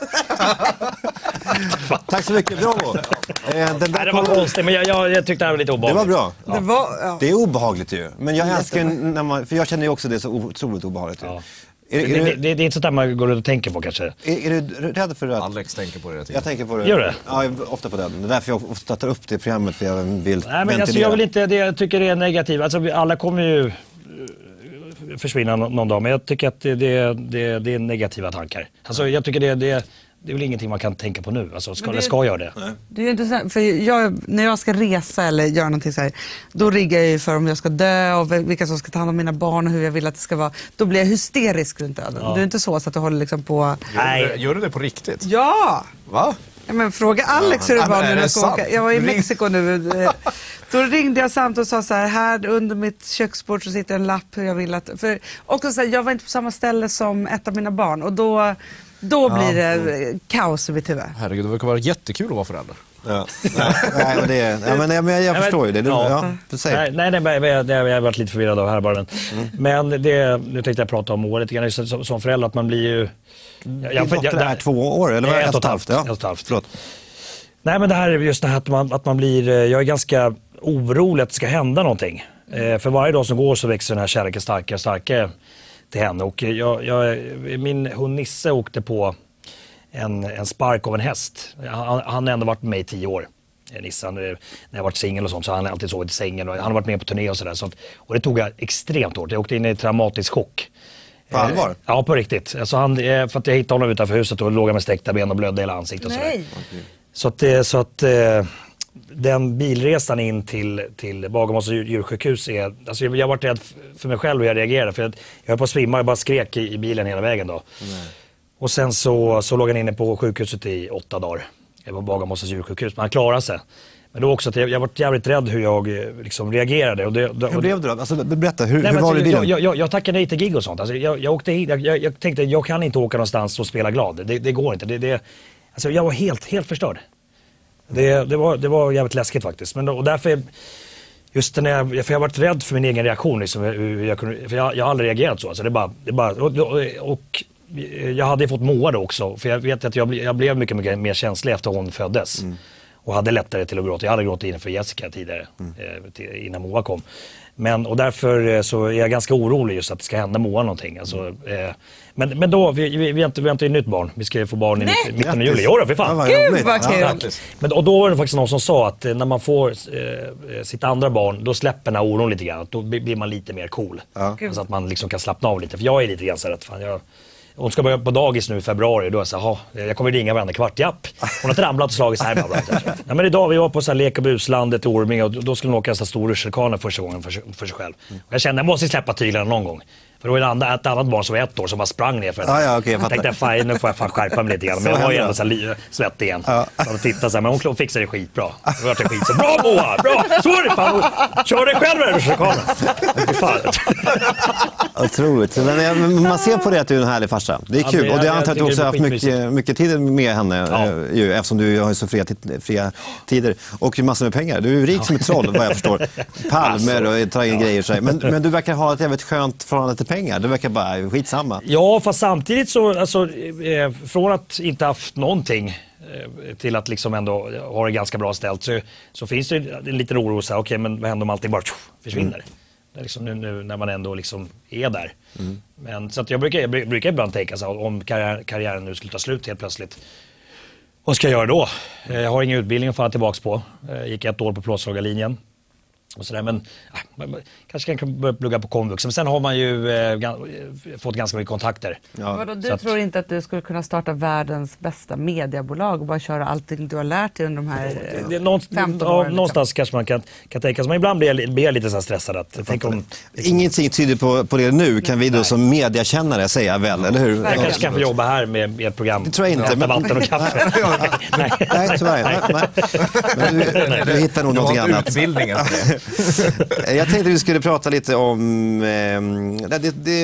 Tack så mycket, bravo. Eh, den där Nej, det var kom... konstigt, men jag, jag, jag tyckte det var lite obehagligt. Det var bra. Ja. Det, var, ja. det är obehagligt ju. Men jag älskar när man, för jag känner ju också det så otroligt obehagligt. Ja. Är, är det, det, det, det är inte sånt där man går och tänker på kanske. Är, är du rädd för det? Alex tänker på det. Jag tänker på det. Gör det? Ja, ofta på det. Det är därför jag ofta tar upp det programmet, för jag vill Nej, men alltså, jag vill inte, det, jag tycker det är negativt. Alltså, alla kommer ju försvinna någon dag, men jag tycker att det, det, det, det är negativa tankar. Alltså, jag tycker det, det, det är väl ingenting man kan tänka på nu. Alltså, ska, det, ska jag det? Nej. Det är ju intressant, för jag, när jag ska resa eller göra någonting så här, då riggar jag ju för om jag ska dö och vilka som ska ta hand om mina barn och hur jag vill att det ska vara. Då blir jag hysterisk runt döden. Ja. Du är inte så, så att du håller liksom på... Nej. Gör du, gör du det på riktigt? Ja! Va? Ja, men fråga Alex hur det Ja, var men är nu när det jag ska åka. sant? Jag var i Ring- Mexiko nu. Då ringde jag samt och sa så här, här under mitt köksbord så sitter en lapp hur jag vill att... För, och så här, jag var inte på samma ställe som ett av mina barn och då, då blir det kaos i mitt huvud. Herregud, det verkar vara jättekul att vara förälder. Ja. Nej, men det, ja, men jag, men jag förstår ju det. Du, Ja. ja, du säger. Nej, nej, nej men jag, jag, jag har varit lite förvirrad av här bara. Mm. Men det, nu tänkte jag prata om året igen. Som, som förälder att man blir ju... Jag, Jag, jag, det är två år, eller vad? Ett och ett halvt. Ja. Ett och ett halvt. Förlåt. Nej, men det här är just det här att man, att man blir... Jag är ganska orolig att det ska hända någonting. Eh, för varje dag som går så växer den här kärleken starkare och starkare till henne. Och jag, jag, min hund Nisse åkte på en, en spark av en häst. Han, han har ändå varit med mig i tio år. Nissan, när jag varit singel och sånt så har han alltid sovit i sängen och han har varit med på turné och sådär. Så, och det tog jag extremt hårt. Jag åkte in i en traumatisk chock. På allvar? Eh, ja, på riktigt. Alltså han, för att jag hittade honom utanför huset och låg med sträckta ben och blödde hela ansiktet och sådär. Nej. Så att, eh, så att eh, den bilresan in till, till Bagarmossen djursjukhus är... Alltså jag har varit rädd för mig själv hur jag reagerade. För jag, jag höll på att svimma, jag bara skrek i, i bilen hela vägen då. Nej. Och sen så, så låg han inne på sjukhuset i åtta dagar. Jag var Bagarmossens djursjukhus, men han klarade sig. Men då också att jag, jag var jävligt rädd hur jag liksom reagerade. Och det, och hur blev du då? Alltså, berätta, hur, nej, hur var alltså, det i bilen? jag, jag, jag tackade nej till gig och sånt. Alltså, jag, jag, åkte hit, jag, jag tänkte jag kan inte åka någonstans och spela glad. Det, det går inte. Det, det, alltså, jag var helt, helt förstörd. Det, det, var, det var jävligt läskigt faktiskt. Men då, och därför, just när jag, för jag har varit rädd för min egen reaktion. Liksom, jag, för jag, jag har aldrig reagerat så. Alltså, det bara, det bara, och, och, och jag hade fått Moa då också. För jag vet att jag, jag blev mycket, mycket mer känslig efter hon föddes. Mm. Och hade lättare till att gråta. Jag hade gråtit inför Jessica tidigare, mm. eh, till, innan Moa kom. Men, och därför eh, så är jag ganska orolig just att det ska hända Moa någonting. Alltså, eh, men, men då, vi, vi, vi, väntar, vi väntar ju nytt barn. Vi ska få barn i mitt, mitten av juli. Jo då, för fan. Gud vad kul! Ja, men, och då var det faktiskt någon som sa att eh, när man får eh, sitt andra barn, då släpper den här oron lite grann. Då blir man lite mer cool. Ja. Så att man liksom kan slappna av lite. För jag är lite grann så att fan, jag... Hon ska börja på dagis nu i februari. Då är jag så här, jag kommer ringa varandra kvart. Japp. Hon har inte ramlat och slagit så här. Ja, men idag vi var på så här lek- och buslandet i Orminge och då skulle hon åka en stor rutschkana första gången för, för sig själv. Och jag kände jag måste släppa tyglarna någon gång. För då var det andra, ett annat barn som var ett år som bara sprang ner för det. Ah, ja, okay, jag, jag tänkte fan, nu får jag fan skärpa mig lite grann. Men jag var ju ändå så här svett igen. Ja. Så jag tittade så här, men hon fixade det skitbra. Det var skit så bra Moa, bra! Så är det fan, kör dig själv med rutschkanan. Fan. Otroligt. Men man ser på det att du är en härlig farsa. Det är kul. Ja, och det antar att du också har haft mycket, mycket tid med henne. Ja. Ju, eftersom du har så fria, fria tider. Och massor med pengar. Du är rik som ett troll vad jag förstår. Palmer och tar in ja. grejer. Så men, men du verkar ha ett jävligt skönt förhållande till pengar. Du verkar bara skitsamma. Ja, fast samtidigt så, alltså, eh, från att inte haft någonting eh, till att liksom ändå ha det ganska bra ställt så, så finns det en liten oro så här, okej, men vad händer om allting bara tjoff, försvinner? Mm. Det är liksom nu, nu när man ändå liksom är där. Mm. Men, så att jag, brukar, jag brukar ibland tänka så här, om karriär, karriären nu skulle ta slut helt plötsligt. Vad ska jag göra då? Jag har ingen utbildning att falla tillbaka på. Jag gick ett år på plåtslagarlinjen. Och sådär, men äh, kanske kan börja plugga på komvux. Men sen har man ju äh, fått ganska mycket kontakter. Ja. Vadå, du att, tror inte att du skulle kunna starta världens bästa mediebolag och bara köra allting du har lärt dig under de här det, det, någonstans, femton åren? Ja, någonstans kanske man kan, kan tänka sig. Men ibland blir jag, blir jag lite så stressad. Att, tänk om, liksom, ingenting tyder på, på det nu, kan vi då som mediakännare säga väl, eller hur? Jag kanske kan få jobba här med, med ett program. Det tror jag inte. Men... vatten och kaffe. nej, nej, tyvärr. Nej, nej. Men du, du hittar nog någonting annat. Utbildningen. Jag tänkte att vi skulle prata lite om eh, det, det,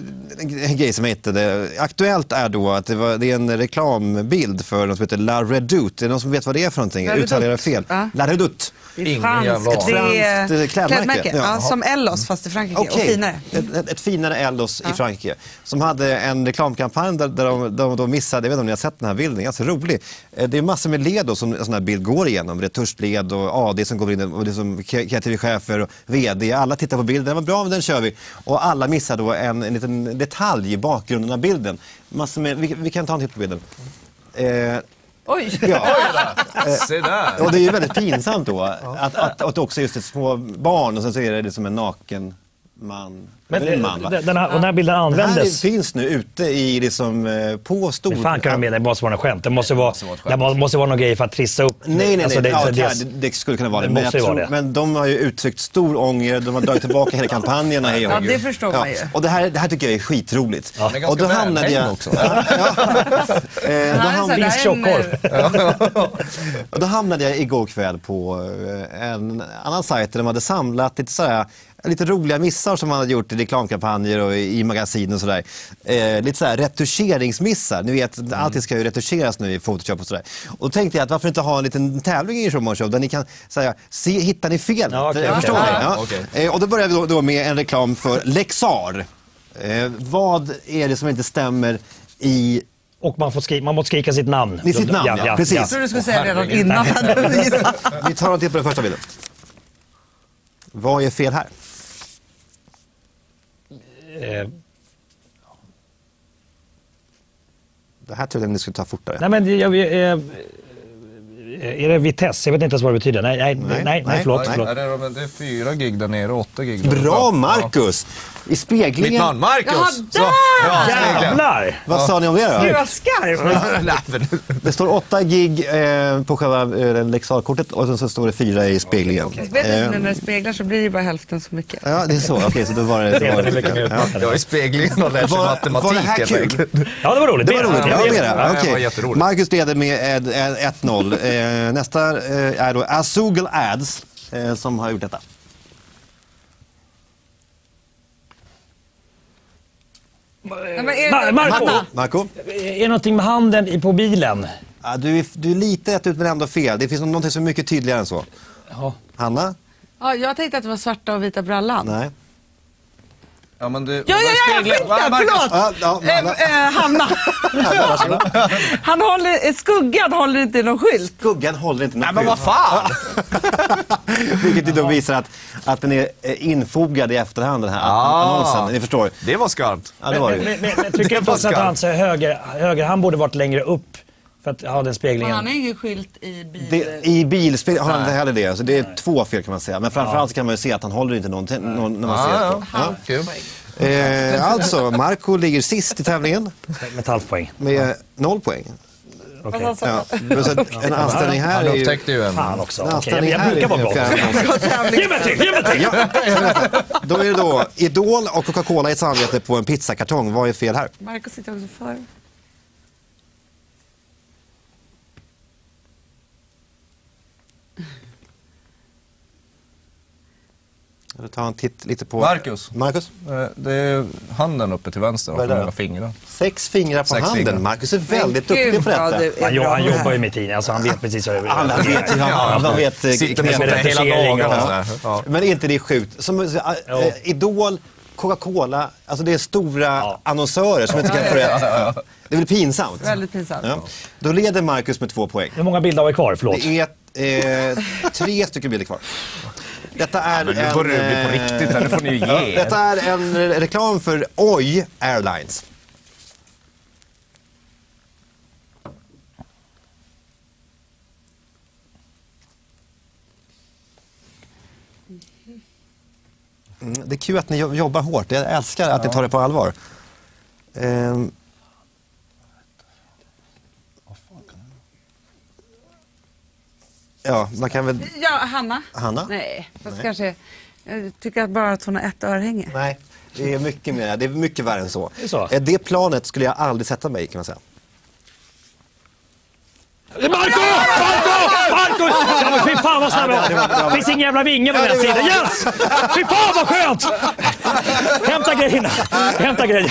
en grej som heter det. Aktuellt är då att det, var, det är en reklambild för något som heter La Redoute. Är det någon som vet vad det är för någonting? Uttalar jag fel? Ja. La Redoute. Det är franskt, ett franskt klädmärke. klädmärke. Ja, ja, som Ellos fast i Frankrike okay. och finare. Ett, ett, ett finare Ellos ja. i Frankrike. Som hade en reklamkampanj där, där de, de, de missade, jag vet inte om ni har sett den här bilden, ganska rolig. Det är massor med led då, som en sån här bild går igenom. Retursled och A D som går in och det som kreativa chefer och V D. Alla tittar på bilden, den var bra men den kör vi. Och alla missar då en, en liten detalj i bakgrunden av bilden. Massor med, vi, vi kan ta en titt på bilden. Eh, Oj! Ja. Se där. Och det är ju väldigt pinsamt då att, att, att också just ett små barn och sen så är det som en naken man Men det är en man, va? den, här, den här bilden Det användes... här finns nu ute i liksom, eh, på stor... Men fan kan du med det? Det måste vara något skämt. Det måste vara, det måste, måste vara någon grej för att trissa upp. Nej, nej, nej. Alltså, det, ja, det, det, det skulle kunna vara det. det Men, måste jag vara tror, det. men de har ju uttryckt stor ånger. De har dragit tillbaka hela kampanjen. Hej, Ja, det förstår man ju. Och det här, det här tycker jag är skitroligt. Ja. Det är Och då ganska hamnade jag... också. Ja, ja. Eh, då, ham... Finns tjockkorv. och då hamnade jag igår kväll på eh, en annan sajt där de hade samlat lite sådär lite roliga missar som man hade gjort i reklamkampanjer och i, i magasin och sådär. Eh, lite sådär retuscheringsmissar. Ni vet, mm. allt ska ju retuscheras nu i Photoshop och sådär. Och då tänkte jag att varför inte ha en liten tävling i Showman Show där ni kan säga, se, hittar ni fel? Ja, okay, jag förstår okay. det. Ja. Okay. Eh, och då börjar vi då, då med en reklam för Lexar. Eh, vad är det som inte stämmer i... Och man, får skrika, man måste skrika sitt namn. Ni sitt namn, ja, ja, precis. Jag tror du skulle säga redan innan. Vi tar en titt på den första bilden. Vad är fel här? Eh, Det här trodde jag ni skulle ta fortare. nej men jag, eh, är det Vitesse? Jag vet inte ens vad det betyder. Nej, nej, nej, nej, nej, nej förlåt. Nej, förlåt. det, är, det är fyra gig där nere och åtta gig där Bra, uppe. Marcus! I speglingen... Mitt namn, Marcus! Ja, Så, där! ja, spegeln. Jävlar! Vad sa ni om det då? Du var skarp. Det står åtta gig eh, på själva eh, Lexar-kortet och sen så står det fyra i speglingen. Vet du, nu när det speglar så blir det bara hälften så mycket. Ja, det är så. Okej, okay, så då var det... Det Då var är mycket mer det ja. uppfattande. Jag är i speglingen och lär sig Var- matematik. var det här helt kul? enkelt. Ja, det var roligt. Det var roligt. Ja, det, mera. Ja, det Okej. var jätteroligt. Marcus leder med eh, ett noll. Eh, nästa eh, är då Azoogle Ads eh, som har gjort detta. Nej, men är Ma- det- Marco, Hanna, Marco? är det någonting med handen i- på bilen? Ja, du, är, du är lite rätt ut men ändå fel. Det finns något som är mycket tydligare än så. Ja. Hanna? ja, jag tänkte att det var svarta och vita brallan. Nej. Ja, men det, Ja, ja, ja, jag fick den! Förlåt! Ja, ja, Hanna. Eh, eh, Hanna. Han håller, skuggan håller inte i någon skylt. Skuggan håller inte Nej, men vad fan! Vilket ju då visar att, att den är eh, infogad i efterhand, den här Ah. annonsen. Ni förstår. Det var skarpt. Ja, det var det. Men, men, men tycker inte också att han säger höger, höger, han borde varit längre upp för att ha den speglingen. Han har ingen skylt i bil. Det, I bilspel har han inte heller det. Så det är två fel kan man säga. Men framförallt så kan man ju se att han håller inte någon, någon när man Ah, ser ja. det. Ja, kul. Eh, alltså, Marco ligger sist i tävlingen Med ett halvt poäng. med noll poäng. Okay. Ja. Så att en anställning här Han är ju... upptäckte ju en... Fan också. En Okej, anställning jag, jag här brukar vara är bra. fem- Ge mig till, ge mig till! Ja. Då är det då Idol och Coca-Cola i ett samarbete på en pizzakartong. Vad är fel här? Marcus sitter också för. Jag tar en titt lite på... Marcus. Marcus? Eh, Det är handen uppe till vänster och Vad är för det många då? fingrar. Sex fingrar på Sex handen. fingrar. Marcus är väldigt Men duktig gud på vad detta. du är Han, jo- bra han på det jobbar ju här. med tidningen, alltså han vet precis vad det är. Han vet, han, han vet eh, Sitter med knepet. sånt hela retuschering dagen. och- och sådär. Ja. Men är inte det sjukt? Som, äh, Jo. äh, Idol, Coca-Cola, alltså det är stora Ja. annonsörer som inte kan få rätt. Det är väl pinsamt? Väldigt pinsamt. Ja. Då leder Marcus med två poäng. Hur många bilder har vi kvar? Förlåt. Det är eh, tre stycken bilder kvar. Detta är Men nu en, börjar det bli på eh, riktigt här, nu får ni ju ge er. Detta är en eh, reklam för O J Airlines. Mm, det är kul att ni jo- jobbar hårt. Jag älskar att ni tar det på allvar. Ehm. Ja, man kan väl... Ja, Hanna? Hanna? Nej, fast Nej. kanske... Jag tycker att bara att hon har ett örhänge. Nej, det är mycket mer. Det är mycket värre än så. Det är så? Eh, Det planet skulle jag aldrig sätta mig i, kan man säga. Marco! Marco! Marco! Ja, men fy fan vad snabb jag är. Finns ingen jävla vinge på den sidan. Yes! Fy fan vad skönt! Hämta grejerna. Hämta grejerna.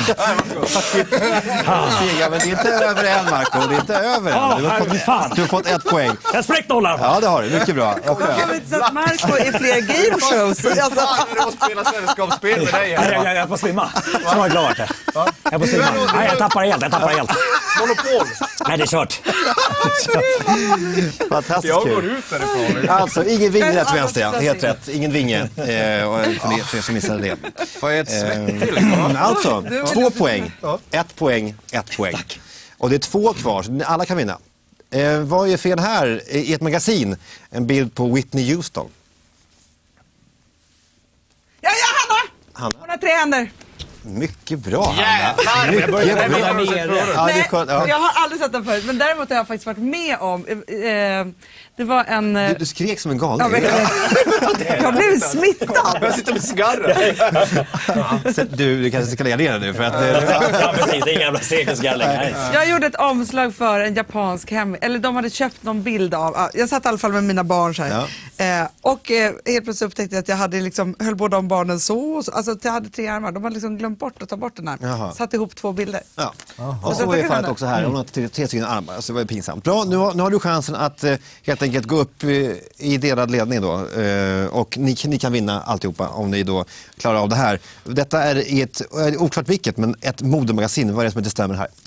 Ja, men det är inte över än, Marco. Det är inte över än. Ja, Du har fy fan. fått, du har fått ett poäng. Jag spräckte nollan. Ja, det har du. Mycket bra. Och Jag skönt. vet inte så att Marco är fler game shows. Alltså, Jag spela sällskapsspel med dig Nej, jag, jag, jag är på att svimma. Så var jag glad. Jag är på att svimma. Nej, jag tappar helt. Jag tappar helt. Monopol! Nej, det är kört. Fantastiskt Jag går kul. ut därifrån. Alltså, ingen vinge rätt till vänster, ja. Helt rätt. Ingen vinge. Eh, och för, det, för er som missade det. Får jag ett svett till? Eh, alltså, två poäng. Ett poäng, ett poäng. Och det är två kvar, så alla kan vinna. Eh, vad är fel här? I ett magasin, en bild på Whitney Houston. ja, ja, Hanna! Hanna? Hon har tre händer. Mycket bra, Hanna. Jävlar! Mycket Jag börjar bra. bli nere. Ja, det är Nej, skönt. Ja. jag har aldrig sett den förut, men däremot har jag faktiskt varit med om, eh, det var en... Eh, Du, du skrek som en galning. ja, men, jag blev smittad. Jag sitter med cigarren. Så Du, du kanske ska lägga ner det nu för att... eh, Ja, precis. Det är en jävla cirkusgalning. Jag gjorde ett omslag för en japansk hem, eller de hade köpt någon bild av, ja, jag satt i alla fall med mina barn så här. Ja. Eh, och eh, helt plötsligt upptäckte jag att jag hade liksom, höll båda de barnen så, och så, alltså att jag hade tre armar, de hade liksom glömt bort att ta bort den här. Jaha. Satt ihop två bilder. Ja. Och så är fallet också här. Hon har tre, tre stycken armar, så det var pinsamt. Bra, nu har, nu har du chansen att eh, helt enkelt gå upp eh, i delad ledning då. Eh, och ni, ni kan vinna alltihopa om ni då klarar av det här. Detta är i ett, eh, oklart vilket, men ett modemagasin. Vad är det som inte stämmer här?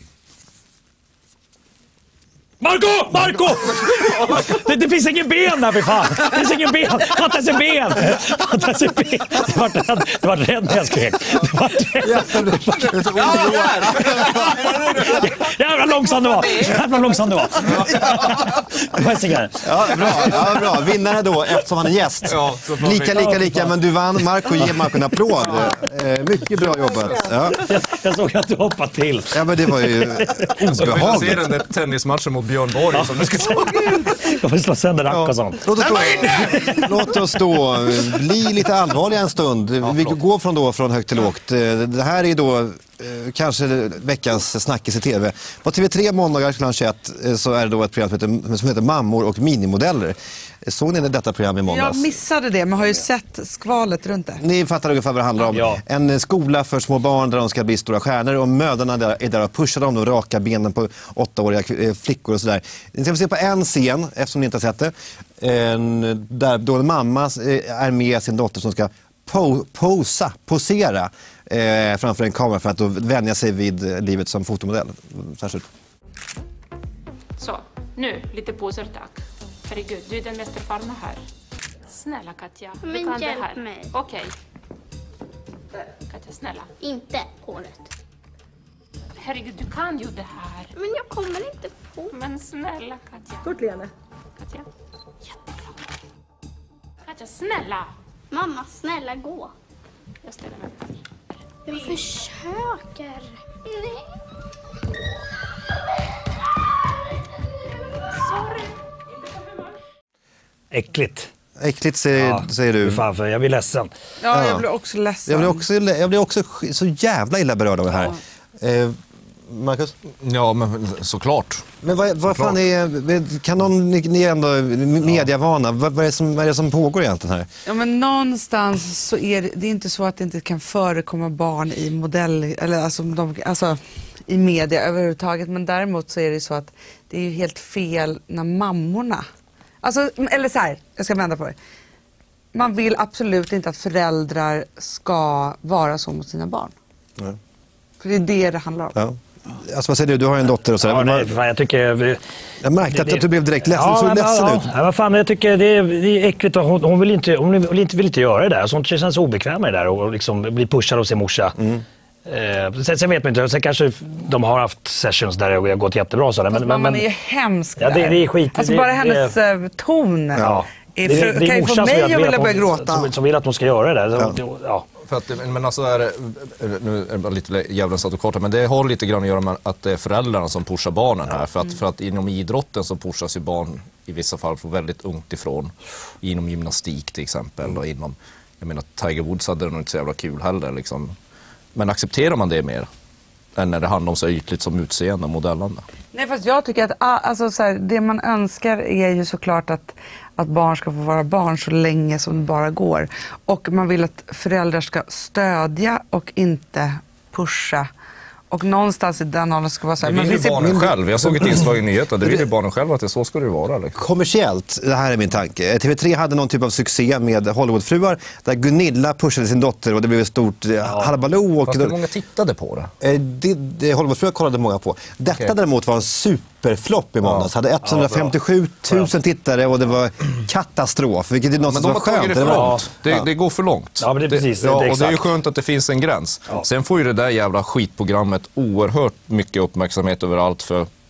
Marco! Marco! Det, det finns ingen ben där för fan. Det finns ingen ben. Fattas en ben. Fattas en ben. Det var rädd, det var rädd när jag skrek. Det var rädd. Jävla långsam det var. Jävla långsam det var. Det var en cigarr. Ja, bra. Ja, bra. Vinnare då, eftersom han är gäst. Ja, lika, lika, lika. Men du vann. Marco, ge Marco en applåd. Eh, mycket bra jobbat. Ja. Jag, jag såg att du hoppade till. Ja, men det var ju Så vi får se obehagligt. den där tennismatchen mot Björn Borg som du ska ta. Jag får slå sönder rack och sånt. Låt oss, då, låt oss då bli lite allvarliga en stund. Vi går från, då, från högt till lågt. Det här är då eh, kanske veckans snackis i tv. På T V tre måndagar klockan tjugoett eh, så är det då ett program som heter, som heter Mammor och minimodeller. Såg ni detta program i måndags? Jag missade det, men har ju sett skvalet runt det. Ni fattar ungefär vad det handlar om. Ja. En skola för små barn där de ska bli stora stjärnor och mödrarna där är där och pushar dem och raka benen på åttaåriga flickor och sådär. Ni ska få se på en scen, eftersom ni inte har sett det, en, där då en mamma är med sin dotter som ska po- posa, posera eh, framför en kamera för att då vänja sig vid livet som fotomodell. Särskilt. Så, nu lite poser tack. Herregud, du är den mest erfarna här. Snälla Katja, du Men kan det hjälp här. mig. Okej. Katja, snälla. Inte håret. Herregud, du kan ju det här. Men jag kommer inte på. Men snälla Katja. Stort leende. Katja, jätteglad. Katja, snälla. Mamma, snälla gå. Jag ställer mig upp. Jag försöker. Nej. Sorry. Äckligt. Äckligt säger, Ja, säger du. Fan, för jag blir ledsen. Ja, Ja. jag blev också ledsen. Jag blir också, jag blir också så jävla illa berörd av det här. Eh, Marcus? Ja, men såklart. Men vad, vad fan är, kan någon, ni, ni är ändå mediavana, vad, vad, är det som, vad är det som pågår egentligen här? Ja, men någonstans så är det, det är inte så att det inte kan förekomma barn i modell, eller alltså, de, alltså i media överhuvudtaget, men däremot så är det så att det är ju helt fel när mammorna, alltså, eller så här, jag ska vända på det. Man vill absolut inte att föräldrar ska vara så mot sina barn. Ja. För det är det det handlar om. Ja. Alltså vad säger du, du har ju en dotter och sådär. Ja, Men nej, man- fan, jag tycker... jag märkte att, att du blev direkt ledsen, Ja, du såg men, ledsen ja, ut. Ja, vad fan, jag tycker det är, det är äckligt. Hon, hon, vill inte, hon vill inte, vill inte göra det där. Sånt känns obekväm med det där och liksom bli pushad av sin morsa. Mm. Eh, sen, sen vet man inte, sen kanske de har haft sessions där det har gått jättebra. Så där, men, men, Mamman men, är ju hemsk Ja, det- där. det är skit. Alltså Det- bara det- hennes eh, ton ja. är, Det- för, det är kan ju få morsan som mig vill att vilja hon- börja gråta. Som, som vill att hon ska göra det där. Så, ja. För att, men alltså är det, nu är det bara lite djävulens advokat, men det har lite grann att göra med att det är föräldrarna som pushar barnen här. För att, för att inom idrotten så pushas ju barn i vissa fall från väldigt ungt ifrån. Inom gymnastik till exempel. Och inom, jag menar, Tiger Woods hade det nog inte så jävla kul heller. Liksom. Men accepterar man det mer än när det handlar om så ytligt som utseende och modellande? Nej, fast jag tycker att ah, alltså, så här, det man önskar är ju såklart att, att barn ska få vara barn så länge som det bara går. Och man vill att föräldrar ska stödja och inte pusha. Och någonstans i den åldern ska vara så här. Det men vill ju vi ser- barnen själv. Jag såg ett inslag i nyheten. Det vill ju barnen själv att det så ska det vara. Liksom. Kommersiellt, det här är min tanke. T V tre hade någon typ av succé med Hollywoodfruar där Gunilla pushade sin dotter och det blev ett stort ja. halabaloo. Och Fast hur många tittade på det? Eh, det, det Hollywoodfruar kollade många på. Detta Okej. däremot var en superflopp i måndags. Hade etthundrafemtiosju tusen tittare och det var katastrof. Vilket är något Men som de var har tagit skönt. det för eller vad? långt. Det, Ja. det går för långt. Ja, men det är precis, det- ja, det är och det är ju exakt. skönt att det finns en gräns. Ja. Sen får ju det där jävla skitprogrammet oerhört mycket uppmärksamhet överallt för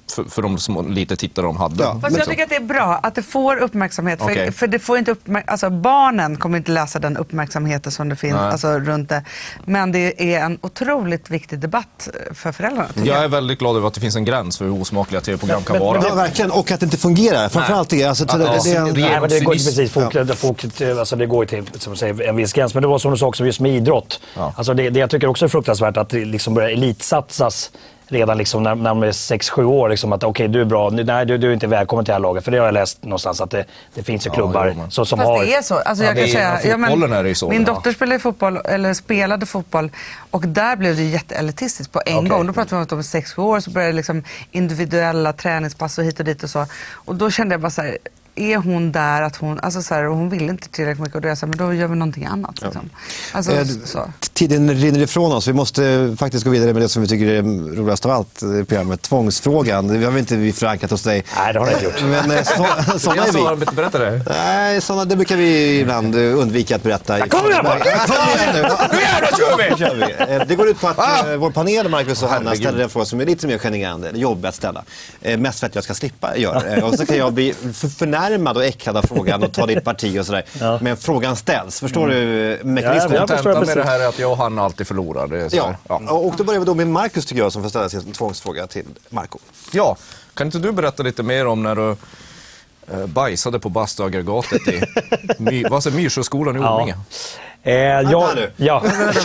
för, för de små, lite tittare de hade. Ja. Fast jag tycker att det är bra att det får uppmärksamhet. För, Okay. för det får inte uppmärk- alltså, barnen kommer inte läsa den uppmärksamheten som det finns alltså, runt det. Men det är en otroligt viktig debatt för föräldrarna. Jag, jag är väldigt glad över att det finns en gräns för hur osmakliga tv-program kan vara. Ja, verkligen. Och att det inte fungerar. Framförallt det. Alltså, Ja, det, ja. det, det, är en- Nej, men det går inte precis. Folk, ja. folk, alltså det går ju till som säger, en viss gräns. Men det var som du sa också just med idrott. Ja. Alltså det, det jag tycker också är fruktansvärt att det liksom börjar elitsatsas redan liksom när, när man är sex sju år. Liksom att okej, okay, du är bra. Nej, du, du är inte välkommen till det här laget. För det har jag läst någonstans att det, det finns ju klubbar ja, så, som Fast har... det är så. Alltså Ja, jag kan det är- säga, ja, men, fotbollen är det ju så, min ja. dotter spelade fotboll, eller spelade fotboll och där blev det jätteelitistiskt på en Okej. gång. Då pratade vi om att de var sex sju år så började det liksom individuella träningspass och hit och dit och så. Och då kände jag bara så här, är hon där att hon, alltså så här, hon vill inte tillräckligt mycket och då är jag så här, men då gör vi någonting annat. Liksom. Alltså, Eh, så. Tiden rinner ifrån oss. Vi måste faktiskt gå vidare med det som vi tycker är roligast av allt i programmet. Tvångsfrågan. Vi har väl inte vi förankrat hos dig. Nej, det har jag inte gjort. Men eh, så, sådana är Jag vi. sa, berätta det. Nej, sådana, det brukar vi ibland eh, undvika att berätta. Kom igen, Marcus! Ja, kom igen nu! Nu jävlar kör vi! Nu kör vi. Eh, Det går ut på att Ah! eh, vår panel, Marcus och Hanna, Herregud. ställer en fråga som är lite mer generande, eller jobbig att ställa. Eh, Mest för att jag ska slippa göra det. Och så kan jag bli för förnärmad och äcklad av frågan och ta ditt parti och sådär. Ja. Men frågan ställs. Förstår du Ja, mekanismen? jag förstår Kontentan med precis. det här är att jag och Hanna alltid förlorar. Det är så Ja. här. Ja. och då börjar vi då med Marcus tycker jag som får ställa sin tvångsfråga till Marco. Ja, kan inte du berätta lite mer om när du eh, bajsade på bastuaggregatet i My, vad säger Myrsjöskolan i Orminge? Eh, jag, nu. ja. Eh, men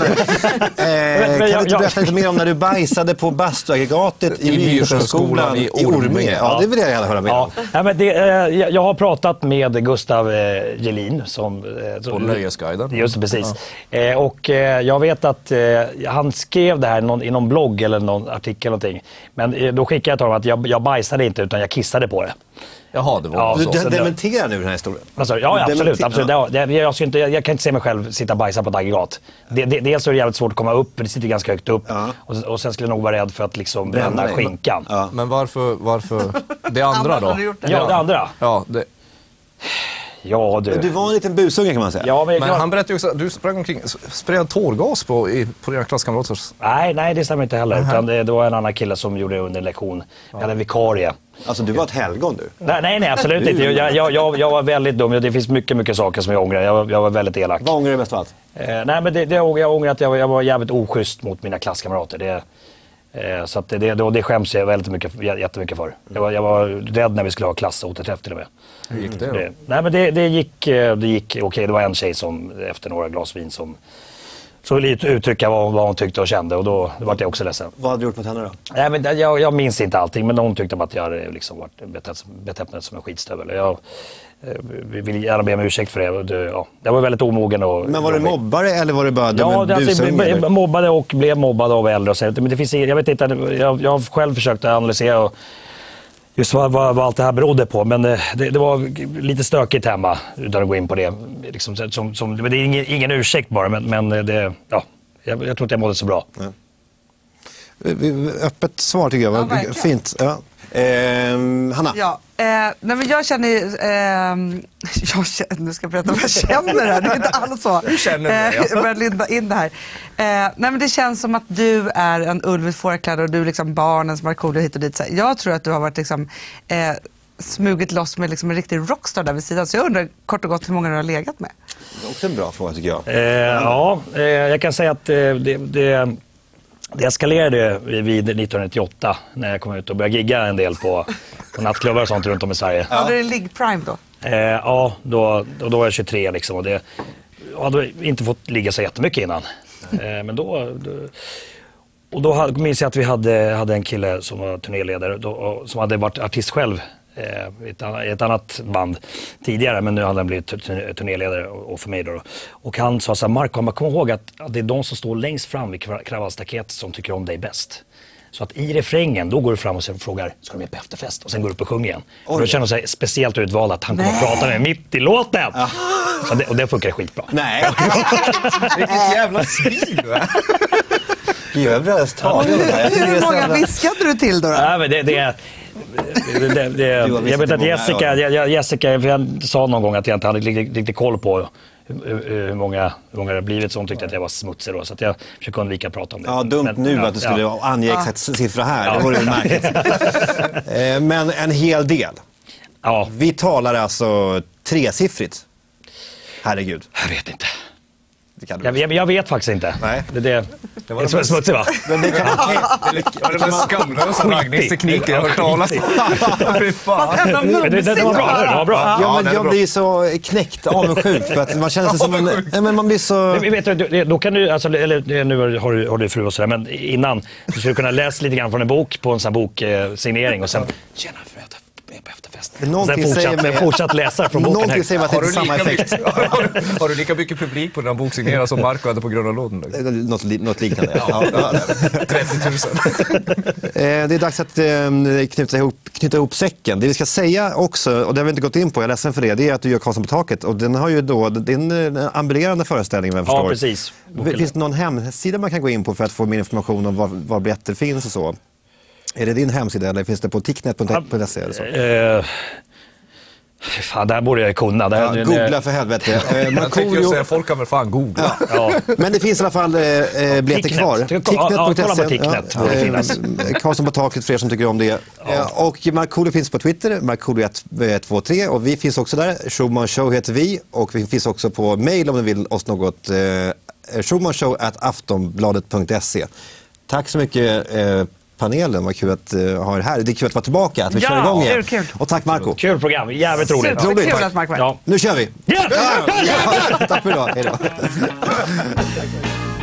kan du jag- inte jag- berätta lite mer om när du bajsade på bastuaggregatet i I Myrsjöskolan i Orminge? Ja, det vill jag gärna höra mer Ja, om. nej, men det, eh, jag jag har pratat med Gustav eh, Gelin som... Eh, som På Nöjesguiden. Just det, precis. Eh, och eh, jag vet att eh, han skrev det här i någon, i någon blogg eller någon artikel eller någonting. Men eh, då skickade jag till honom att jag, jag bajsade inte utan jag kissade på det. Jaha, det var Ja, Du så. de- sen- dementerar nu den här historien. Alltså, ja, ja, absolut. Dementi- absolut. ja. Ja, jag, jag, ska inte, jag, jag kan inte se mig själv sitta och bajsa på ett aggregat. Det, det, dels är det jävligt svårt att komma upp, för det sitter ganska högt upp. Ja. Och, och sen skulle jag nog vara rädd för att liksom Bränna bränna dig. skinkan. Ja, Ja. Men varför, varför? Det andra då? Har du gjort det? det andra. Ja, det, Ja, du. Du var en liten busunge kan man säga. Ja, men, men jag, han berättade ju också att du sprang omkring, spred tårgas på, i, på dina klasskamraters. nej, nej, det stämmer inte heller. Utan det, det var en annan kille som gjorde det under en lektion. Jag hade en vikarie. Alltså du var ett helgon du. Nej, nej, nej absolut inte. Jag, jag, jag, jag var väldigt dum. Det finns mycket, mycket saker som jag ångrar. Jag, var- jag var väldigt elak. Vad ångrar du mest av allt? Eh, nej, men det, det, jag jag ångrar att jag, var- jag var jävligt oschysst mot mina klasskamrater. Det, eh, så att det, det, det, det skäms jag väldigt mycket, jättemycket för. Jag var, jag var rädd när vi skulle ha klassåterträff till och med. Hur gick det då? Det, nej, men det, det gick, eh, det gick okej. Det var en tjej som efter några glas vin som så lite uttrycka vad, vad hon tyckte och kände och då, då var jag också ledsen. Vad hade du gjort mot henne då? Nej, men jag, jag minns inte allting, men hon tyckte att jag hade liksom varit betett, betett mig som en skitstövel. Jag eh, vill gärna be om ursäkt för det. Och det ja, jag var väldigt omogen. Och, Men var du mobbare eller var du bara dum Ja, en det, alltså, busunge, jag eller? mobbade och blev mobbad av äldre. Och så, men det finns, jag vet inte, jag, jag har själv försökt analysera och just vad, vad, vad allt det här berodde på. Men det, det var lite stökigt hemma utan att gå in på det. Liksom, som, som, men det är ingen, ingen ursäkt bara, men, men det, ja, jag, jag tror inte jag mådde så bra. Öppet svar tycker jag. Ja, Var verkligen. fint. Ja. Ehm, Hanna? Ja, eh, nej men jag känner ju, eh, jag känner, nu ska jag berätta vad jag känner här, det är inte alls så. Du känner det, ja. Eh, jag börjar linda in det här. Eh, nej men det känns som att du är en ulv i fårakläder och du är liksom barnens Markoolio hit och dit. Så här. Jag tror att du har varit liksom, eh, smugit loss med liksom en riktig rockstar där vid sidan. Så jag undrar kort och gott hur många du har legat med. Det är också en bra fråga tycker jag. Eh, ja, eh, jag kan säga att eh, det, det, det eskalerade vid nittonhundranittioåtta när jag kom ut och började gigga en del på, på nattklubbar och sånt runt om i Sverige. Ja. Hade du Ligg Prime då? Eh, ja, då, då, då var jag tjugotre liksom och det, jag hade inte fått ligga så jättemycket innan. Eh, men då, då, och då hade, minns jag att vi hade, hade en kille som var turnéledare då, och, som hade varit artist själv eh, i ett, annat- i ett annat band tidigare, men nu hade han blivit tur- turnéledare och, och för mig då. Och han sa så här: Marco, man kommer ihåg att, att det är de som står längst fram vid kra- kravallstaketet som tycker om dig bäst. Så att i refrängen, då går du fram och sen frågar, ska du med på efterfest? Och sen går du upp och sjunger igen. Och då känner de sig speciellt utvald att han kommer att prata med mig mitt i låten. Så det, och det funkar skitbra. Nej. Vilket jävla svin du är. Gud, jag blir alldeles tagen av det där. Jag tycker det är Hur så många jävla- viskade du till då? då? Nej, men det, det är... Det, det, det, Du har visat jag vet det att många Jessica, gånger. jag, Jessica för jag sa någon gång att jag inte hade riktigt, riktigt koll på hur, hur, många, hur många det har blivit som tyckte att jag var smutsig då. Så att jag försöker undvika att prata om det. Ja, dumt men, nu ja, att du skulle ja. ange exakt siffra här. Ja. Det vore ju märkligt. eh, men en hel del. Ja. Vi talar alltså tresiffrigt. Herregud. Jag vet inte. Det kan du Jag, jag, jag vet faktiskt inte. Nej. Det, det, Det var det är smutsigt va? Men det kan man... Det var skamlösa raggningstekniker jag har hört talas om. Fy fan. Det, det, det var bra, det var bra. Ja, men det är jag bra. blir så knäckt avundsjuk för att man känner sig som en... Nej, men man blir så... Men vet du, då kan du, alltså, eller nu har du, har du fru och sådär, men innan så skulle du kunna läsa lite grann från en bok på en sån här boksignering och sen tjena, för att jag är på efterfest. Sen fortsatt, mig... fortsatt läsa från boken. Någonting säger att det är inte samma effekt. Mycket, har, du, har du lika mycket publik på den boksigneringen som Marco hade på Gröna Lund? Något, något liknande. Ja. trettio tusen. Det är dags att knyta ihop, knyta ihop säcken. Det vi ska säga också, och det har vi inte gått in på, jag är ledsen för det, det är att du gör Karlsson på taket. Och den har ju då, det är en ambulerande föreställning, jag förstår. Ja, precis. Finns det någon hemsida man kan gå in på för att få mer information om var, var biljetter finns och så? Är det din hemsida eller finns det på ticknet punkt se eller så? Uh, fan, där borde jag kunna. Där, ja, nu, googla nu. för helvete. Uh, jag tänkte säga, folk kan väl fan googla. Ja. Ja. Men det finns i alla fall uh, biljetter kvar. Ticknet punkt se. Ja, kolla på Ticknet. Ja, uh, Karlsson på taket för er som tycker om det. Ja. Uh, och Markoolio finns på Twitter, Markoolio ett två tre. Och vi finns också där. Schulman Show heter vi. Och vi finns också på mail om ni vill oss något. Uh, schulmanshow at aftonbladet punkt se. Tack så mycket. Uh, panelen, vad kul att uh, ha er här. Det är kul att vara tillbaka, att vi ja, kör igång igen. Kul, kul. Och tack Marco. Kul program, jävligt roligt. Superkul att Marco är. Ja. Nu kör vi! Yeah! Ja, ja, tack för idag, hej då.